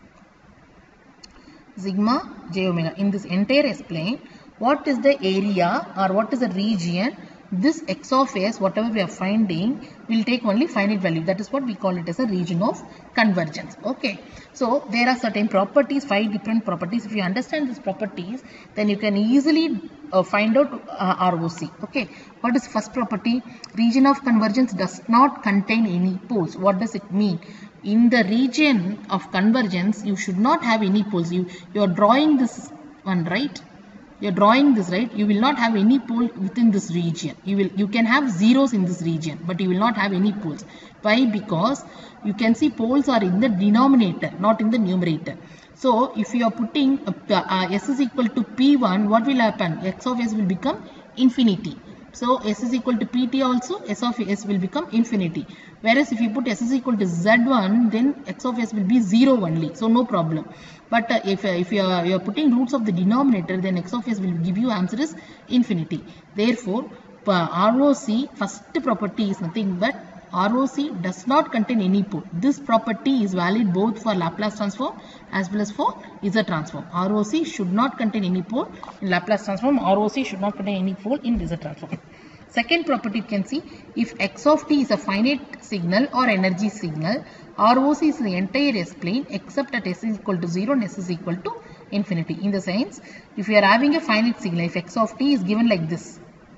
Sigma j omega. In this entire S-plane, what is the area or what is the region? This x of s, whatever we are finding, will take only finite value. That is what we call it as a region of convergence. Okay. So there are certain properties, five different properties. If you understand these properties, then you can easily uh, find out uh, R O C. Okay. What is first property? Region of convergence does not contain any poles. What does it mean? In the region of convergence, you should not have any poles. You you are drawing this one, right? You are drawing this, right? You will not have any pole within this region. You will, you can have zeros in this region, but you will not have any poles. Why? Because you can see poles are in the denominator, not in the numerator. So, if you are putting uh, uh, s is equal to p one, what will happen? X of s will become infinity. So, s is equal to pt also, s of s will become infinity. Whereas, if you put s is equal to z one, then x of s will be zero only. So, no problem. But uh, if, uh, if you are, you are putting roots of the denominator, then x of s will give you answer is infinity. Therefore, uh, R O C, first property is nothing but R O C does not contain any pole. This property is valid both for Laplace transform as well as for Z transform. R O C should not contain any pole in Laplace transform. R O C should not contain any pole in Z transform. Second property you can see, if x of t is a finite signal or energy signal, R O C is the entire S-plane except at s is equal to zero and s is equal to infinity. In the sense, if you are having a finite signal, if x of t is given like this,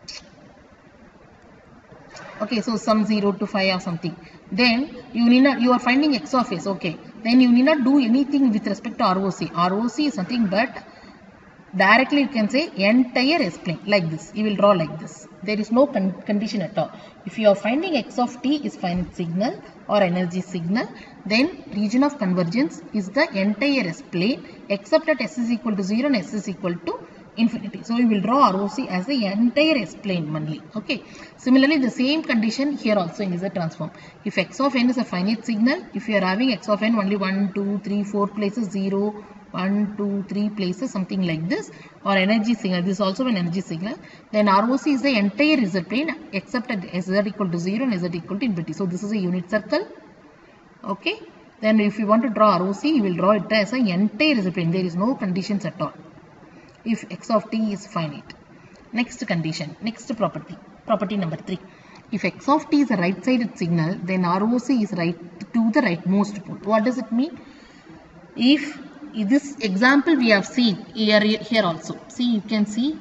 okay, so some zero to five or something, then you need not, you are finding x of s, okay, then you need not do anything with respect to R O C. R O C is nothing but directly you can say entire S-plane like this. You will draw like this. There is no con condition at all. If you are finding x of t is finite signal or energy signal, then region of convergence is the entire S-plane except at s is equal to zero and s is equal to infinity. So you will draw R O C as the entire S-plane only. Okay. Similarly, the same condition here also in Z transform. If x of n is a finite signal, if you are having x of n only one, two, three, four places, zero, one, two, three places, something like this, or energy signal, this is also an energy signal, then R O C is the entire Z-plane except at s z equal to zero and z equal to infinity. So this is a unit circle. Okay. Then if you want to draw R O C, you will draw it as an entire Z-plane. There is no conditions at all if x of t is finite. Next condition, next property, property number three. If x of t is a right-sided signal, then R O C is right to the rightmost pole. What does it mean? If this example we have seen here, here also. See, you can see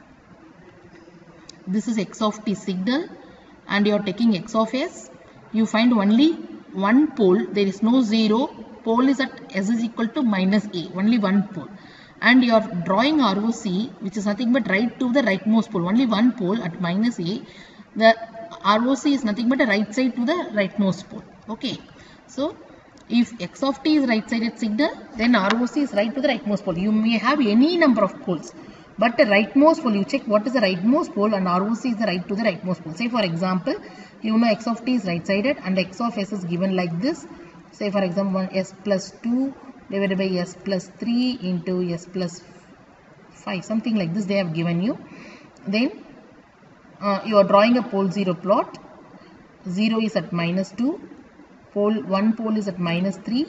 this is x of t signal and you are taking x of s. You find only one pole. There is no zero. Pole is at s is equal to minus a. Only one pole. And you are drawing R O C, which is nothing but right to the rightmost pole. Only one pole at minus a. The R O C is nothing but a right side to the rightmost pole. Okay. So, if x of t is right-sided signal, then R O C is right to the rightmost pole. You may have any number of poles, but the rightmost pole, you check what is the rightmost pole, and R O C is the right to the rightmost pole. Say for example, you know x of t is right-sided and x of s is given like this. Say for example, one s plus two divided by s plus three into s plus five, something like this they have given you. Then uh, you are drawing a pole zero plot. zero is at minus two. Pole, one pole is at minus three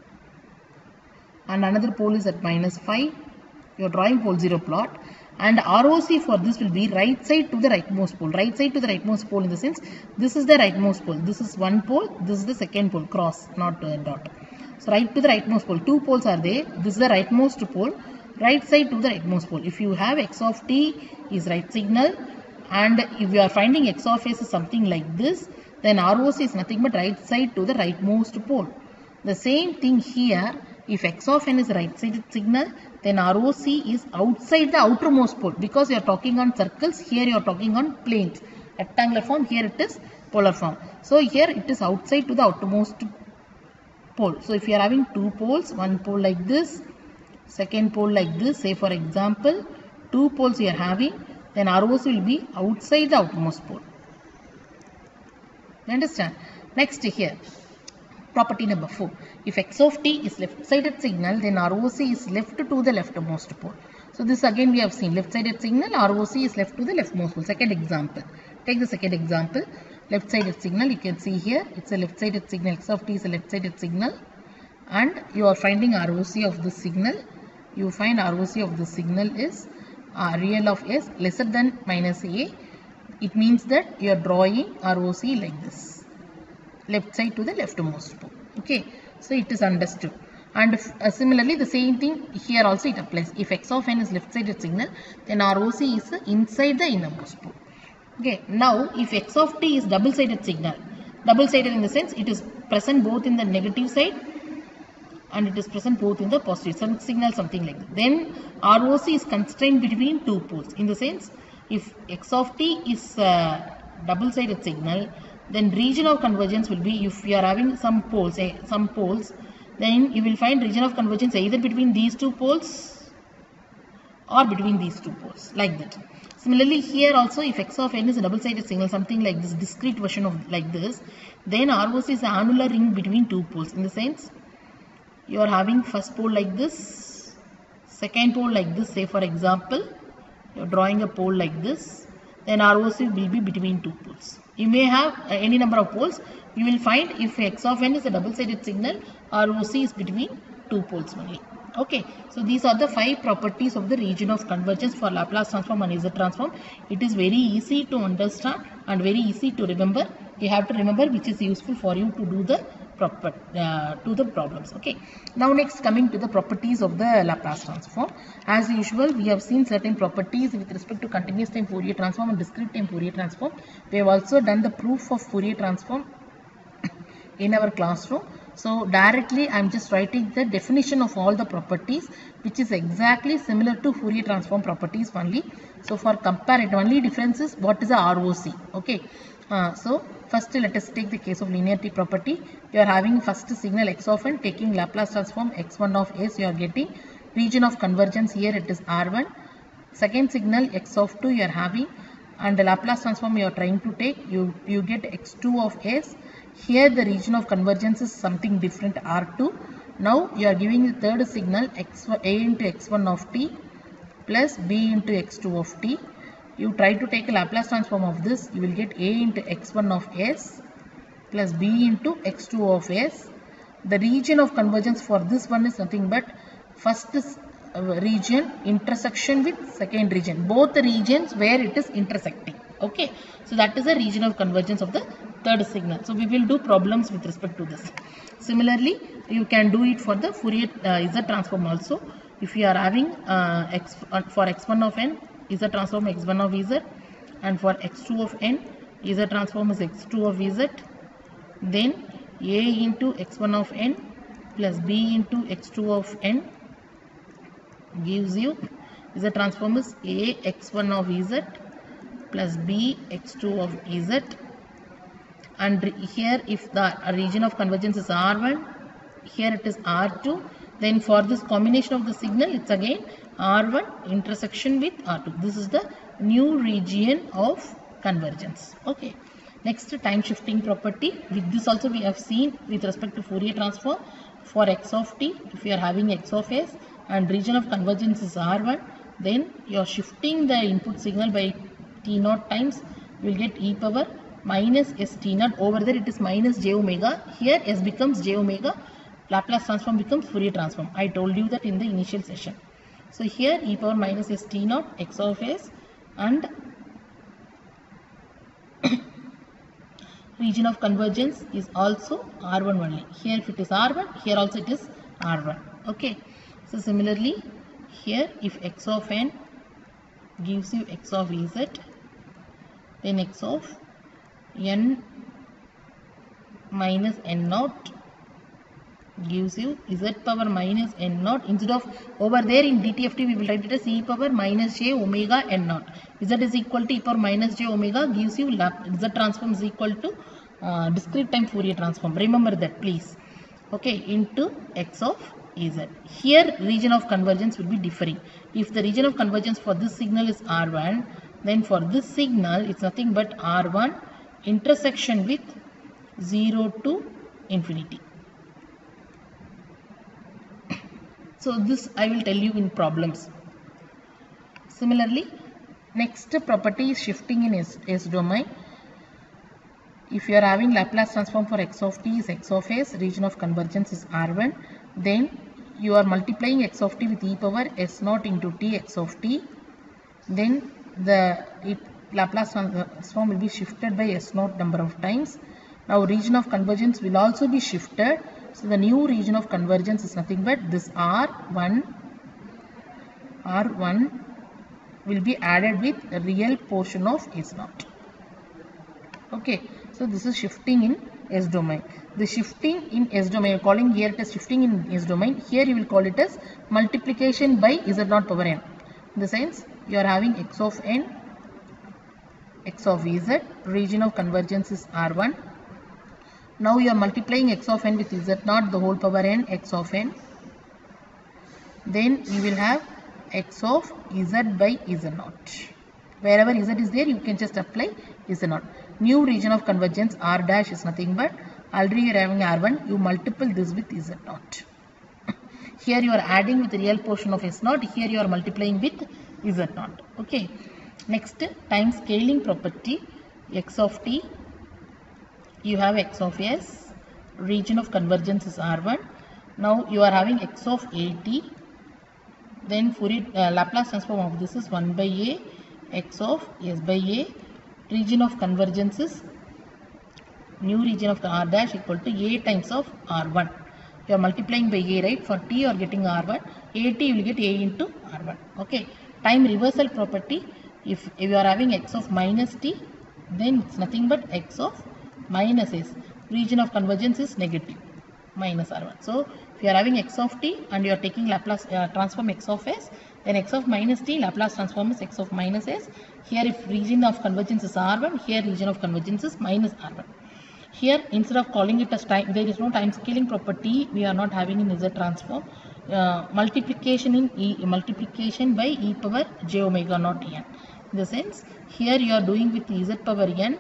and another pole is at minus five. You are drawing pole zero plot, and R O C for this will be right side to the rightmost pole. Right side to the rightmost pole in the sense, this is the rightmost pole. This is one pole, this is the second pole, cross, not uh, dot. So right to the rightmost pole. Two poles are there. This is the rightmost pole. Right side to the rightmost pole. If you have x of t is right signal, and if you are finding x of s is something like this, then R O C is nothing but right side to the rightmost pole. The same thing here, if x of n is right-sided signal, then R O C is outside the outermost pole, because you are talking on circles, here you are talking on planes. Rectangular form, here it is polar form. So here it is outside to the outermost pole. So if you are having two poles, one pole like this, second pole like this, say for example, two poles you are having, then R O C will be outside the outermost pole. Understand? Next here, property number four. If x of t is left-sided signal, then R O C is left to the leftmost pole. So this again we have seen left-sided signal, R O C is left to the leftmost pole. Second example, Take the second example, left-sided signal. You can see here it's a left-sided signal. X of t is a left-sided signal, and you are finding R O C of the signal. You find R O C of the signal is uh, real of s lesser than minus a. It means that you are drawing R O C like this, left side to the leftmost pole. Okay, so it is understood. And if, uh, similarly the same thing here also it applies. If x of n is left-sided signal, then R O C is inside the innermost pole. Okay, now if x of t is double-sided signal, double-sided in the sense it is present both in the negative side and it is present both in the positive some signal, something like that, then R O C is constrained between two poles. In the sense, if x of t is a double-sided signal, then region of convergence will be, if you are having some poles, say some poles, then you will find region of convergence either between these two poles or between these two poles, like that. Similarly, here also if x of n is a double-sided signal, something like this, discrete version of like this, then R O C is an annular ring between two poles. In the sense, you are having first pole like this, second pole like this, say for example, you are drawing a pole like this, then R O C will be between two poles. You may have uh, any number of poles. You will find if x of n is a double-sided signal, R O C is between two poles only. Okay, so these are the five properties of the region of convergence for Laplace transform and Z transform. It is very easy to understand and very easy to remember. You have to remember which is useful for you to do the proper uh, to the problems. Okay, now next coming to the properties of the Laplace transform. As usual, we have seen certain properties with respect to continuous time Fourier transform and discrete time Fourier transform. We have also done the proof of Fourier transform in our classroom. So directly I am just writing the definition of all the properties, which is exactly similar to Fourier transform properties only. So for comparative, only difference is what is the R O C. Okay, uh, so first let us take the case of linearity property. You are having first signal x of n, taking Laplace transform x one of s, you are getting region of convergence. Here it is R one. Second signal x of two you are having, and the Laplace transform you are trying to take, you you get x two of s. Here the region of convergence is something different, R two. Now you are giving the third signal x a into x one of t plus b into x two of t. You try to take a Laplace transform of this, you will get a into x one of s plus b into x two of s. The region of convergence for this one is nothing but first uh, region intersection with second region, both the regions where it is intersecting. Okay, so that is the region of convergence of the third signal. So we will do problems with respect to this. Similarly, you can do it for the Fourier uh, Z transform also. If you are having uh, x uh, for x one of n, Z transform x one of z, and for x two of n, Z transform is x two of z, then a into x one of n plus b into x two of n gives you Z transform is a x one of z plus b x two of z. And here if the region of convergence is R one, here it is R two, then for this combination of the signal it's again R one intersection with R two. This is the new region of convergence. Okay, next time shifting property. With this also we have seen with respect to Fourier transform for x of t, if you are having x of s and region of convergence is R one, then you are shifting the input signal by t naught times, you will get e power minus s t naught. Over there it is minus j omega, here s becomes j omega, Laplace transform becomes Fourier transform. I told you that in the initial session. So here e power minus s t naught x of s and region of convergence is also R one only. Here if it is R one, here also it is R one. Okay, so similarly here if x of n gives you x of z, then x of n minus n naught gives you z power minus n naught. Instead of over there in D T F T we will write it as e power minus j omega n naught. Z is equal to e power minus j omega gives you Z transform is equal to uh, discrete time Fourier transform. Remember that please. Okay, into x of z. Here region of convergence will be differing. If the region of convergence for this signal is R one, then for this signal it's nothing but R one intersection with zero to infinity. So this I will tell you in problems. Similarly, next property is shifting in S, S domain. if you are having Laplace transform for x of t is x of s, region of convergence is R one, then you are multiplying x of t with e power s naught into t x of t, then the it, Laplace transform will be shifted by s naught number of times. Now region of convergence will also be shifted. So the new region of convergence is nothing but this R one, R one will be added with a real portion of s naught. Okay, so this is shifting in S domain. The shifting in S domain, calling here it as shifting in S domain. Here you will call it as multiplication by z naught power n. In the sense, you are having x of n, x of z, region of convergence is R one. Now you are multiplying x of n with z naught, the whole power n, x of n. Then you will have x of z by z naught. Wherever z is there, you can just apply z naught. New region of convergence R dash is nothing but, already you are having R one, you multiple this with z naught. Here you are adding with the real portion of s naught, here you are multiplying with z naught. Okay. Next, time scaling property, x of t, you have x of s, region of convergence is R one. Now you are having x of at, then Fourier uh, Laplace transform of this is one by a, x of s by a, region of convergence is new region of the R dash equal to a times of R one. You are multiplying by a, right? For t you are getting R one, at you will get a into R one. Okay. Time reversal property, if, if you are having x of minus t, then it's nothing but x of minus s. Region of convergence is negative, minus R one. So if you are having x of t and you are taking Laplace uh, transform x of s, then x of minus t, Laplace transform is x of minus s. Here if region of convergence is R one, here region of convergence is minus R one. Here instead of calling it as time, there is no time scaling property, we are not having in z transform. Uh, multiplication in e, multiplication by e power j omega naught n. In the sense, here you are doing with z power n.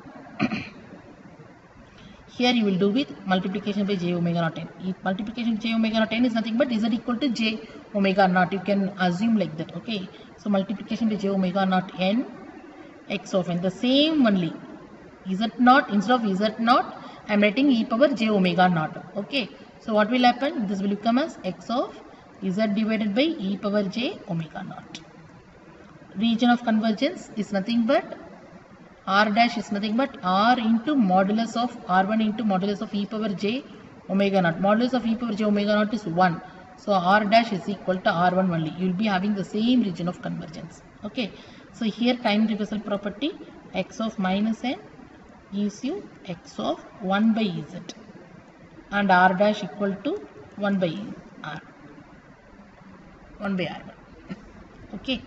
Here you will do with multiplication by j omega naught n. E, multiplication j omega naught n is nothing but z equal to j omega naught. You can assume like that. Okay. So multiplication by j omega naught n, x of n. The same only. Z naught, instead of z naught, I am writing e power j omega naught. Okay. So what will happen? This will become as x of z divided by e power j omega naught. Region of convergence is nothing but R dash is nothing but R into modulus of R one into modulus of e power j omega naught. Modulus of e power j omega naught is one. So R dash is equal to R one only. You will be having the same region of convergence. Okay. So here time reversal property, x of minus n gives you x of one by z and R dash equal to one by R. one by R one. Okay.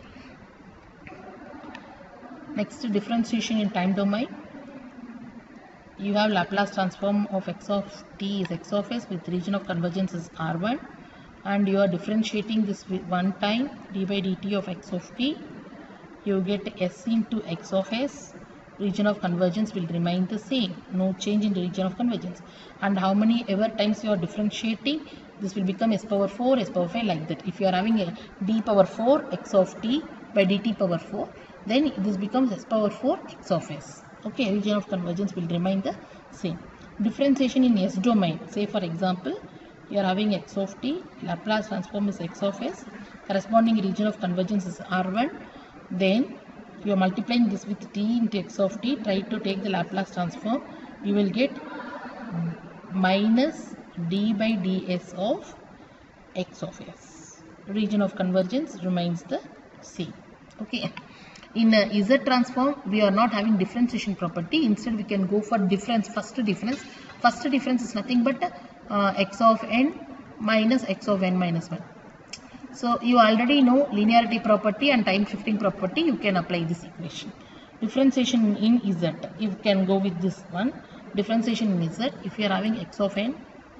Next, differentiation in time domain. You have Laplace transform of x of t is x of s with region of convergence is R one, and you are differentiating this with one time d by dt of x of t. You get s into x of s. Region of convergence will remain the same, no change in the region of convergence. And how many ever times you are differentiating, this will become s power four, s power five, like that. If you are having a d power four x of t by dt power four, then this becomes s power four x of s. Okay, region of convergence will remain the same. Differentiation in s domain, say for example, you are having x of t, Laplace transform is x of s, corresponding region of convergence is R one, then you are multiplying this with t into x of t, try to take the Laplace transform, you will get minus d by ds of x of s. Region of convergence remains the same. Okay. In uh, z transform, we are not having differentiation property. Instead, we can go for difference. First difference. First difference is nothing but uh, x of n minus x of n minus one. So you already know linearity property and time shifting property. You can apply this equation. Differentiation in z. You can go with this one. Differentiation in z. If you are having x of n,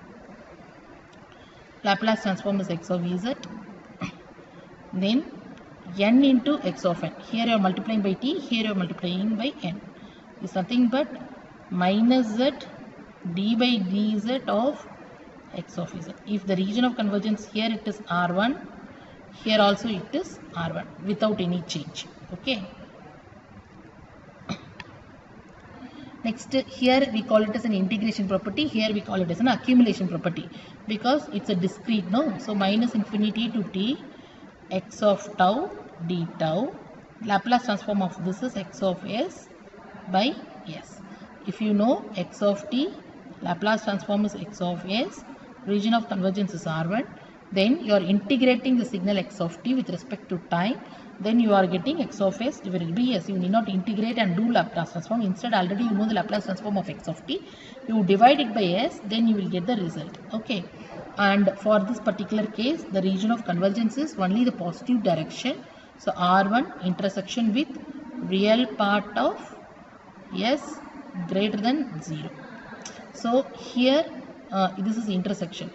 Laplace transform is x of z. Then n into x of n. Here you are multiplying by t. Here you are multiplying by n. Is nothing but minus z d by dz of x of z. If the region of convergence here it is R one. Here also it is R one without any change. Okay. Next, here we call it as an integration property, here we call it as an accumulation property because it's a discrete, no? So minus infinity to t x of tau d tau, Laplace transform of this is x of s by s. If you know x of t, Laplace transform is x of s, region of convergence is R one, then you are integrating the signal x of t with respect to time, then you are getting x of s divided by s. You need not integrate and do Laplace transform. Instead, already you know the Laplace transform of x of t. You divide it by s, then you will get the result. Okay. And for this particular case, the region of convergence is only the positive direction. So R one intersection with real part of s greater than zero. So here uh, this is intersection.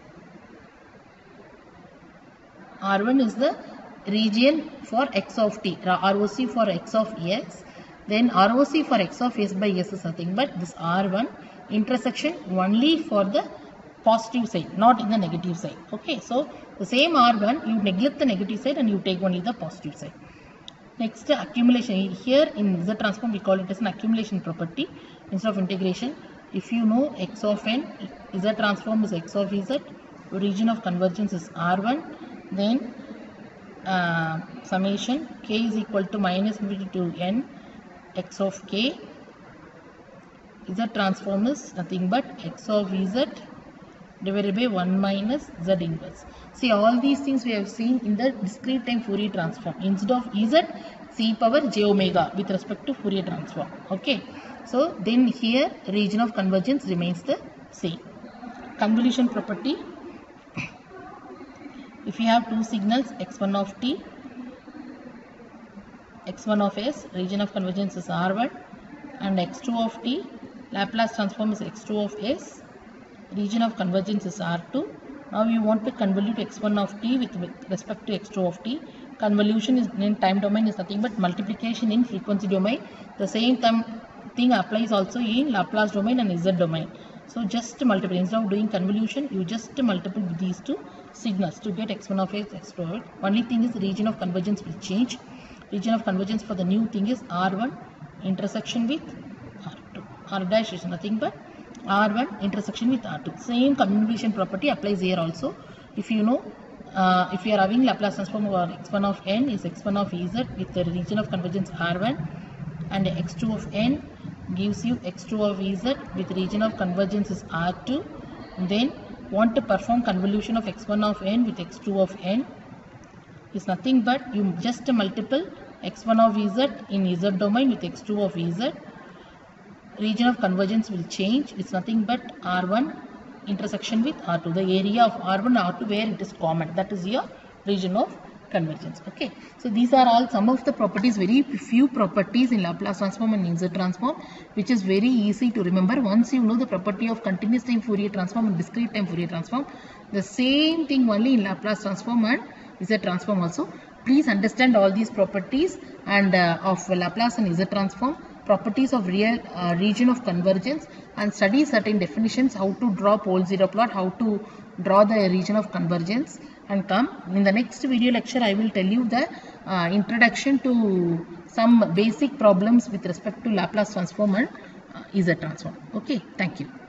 R one is the region for x of t, R O C for x of s, then R O C for x of s by s is nothing but this R one intersection only for the positive side, not in the negative side. Okay, so the same R one, you neglect the negative side and you take only the positive side. Next, accumulation. Here in Z transform we call it as an accumulation property instead of integration. If you know x of n, Z transform is x of z, region of convergence is R one, then uh, summation k is equal to minus infinity to n x of k, Z transform is nothing but x of z divided by one minus z inverse. See, all these things we have seen in the discrete time Fourier transform. Instead of ez, c power j omega with respect to Fourier transform. Okay. So then here region of convergence remains the same. Convolution property. If you have two signals x one of t, x one of s, region of convergence is R one, and x two of t, Laplace transform is x two of s, region of convergence is R two. Now you want to convolute x one of t with, with respect to x two of t. Convolution is in time domain is nothing but multiplication in frequency domain. The same time thing applies also in Laplace domain and Z domain. So just multiply. Instead of doing convolution, you just multiply these two signals to get x one of s, x two of it. Only thing is the region of convergence will change. Region of convergence for the new thing is R one intersection with R two. R dash is nothing but R one intersection with R two. Same convolution property applies here also. If you know, uh, if you are having Laplace transform over x one of n is x one of ez with the region of convergence R one, and x two of n gives you x two of ez with region of convergence is R two. Then want to perform convolution of x one of n with x two of n is nothing but you just multiple x one of ez in z domain with x two of ez. Region of convergence will change. It's nothing but R one intersection with R two. The area of R one R two where it is common. That is your region of convergence. Okay. So these are all some of the properties, very few properties in Laplace transform and Z transform, which is very easy to remember. Once you know the property of continuous time Fourier transform and discrete time Fourier transform, the same thing only in Laplace transform and Z transform also. Please understand all these properties and uh, of Laplace and Z transform, properties of real uh, region of convergence, and study certain definitions, how to draw pole zero plot, how to draw the region of convergence, and come. In the next video lecture, I will tell you the uh, introduction to some basic problems with respect to Laplace transform and uh, Z transform. Okay, thank you.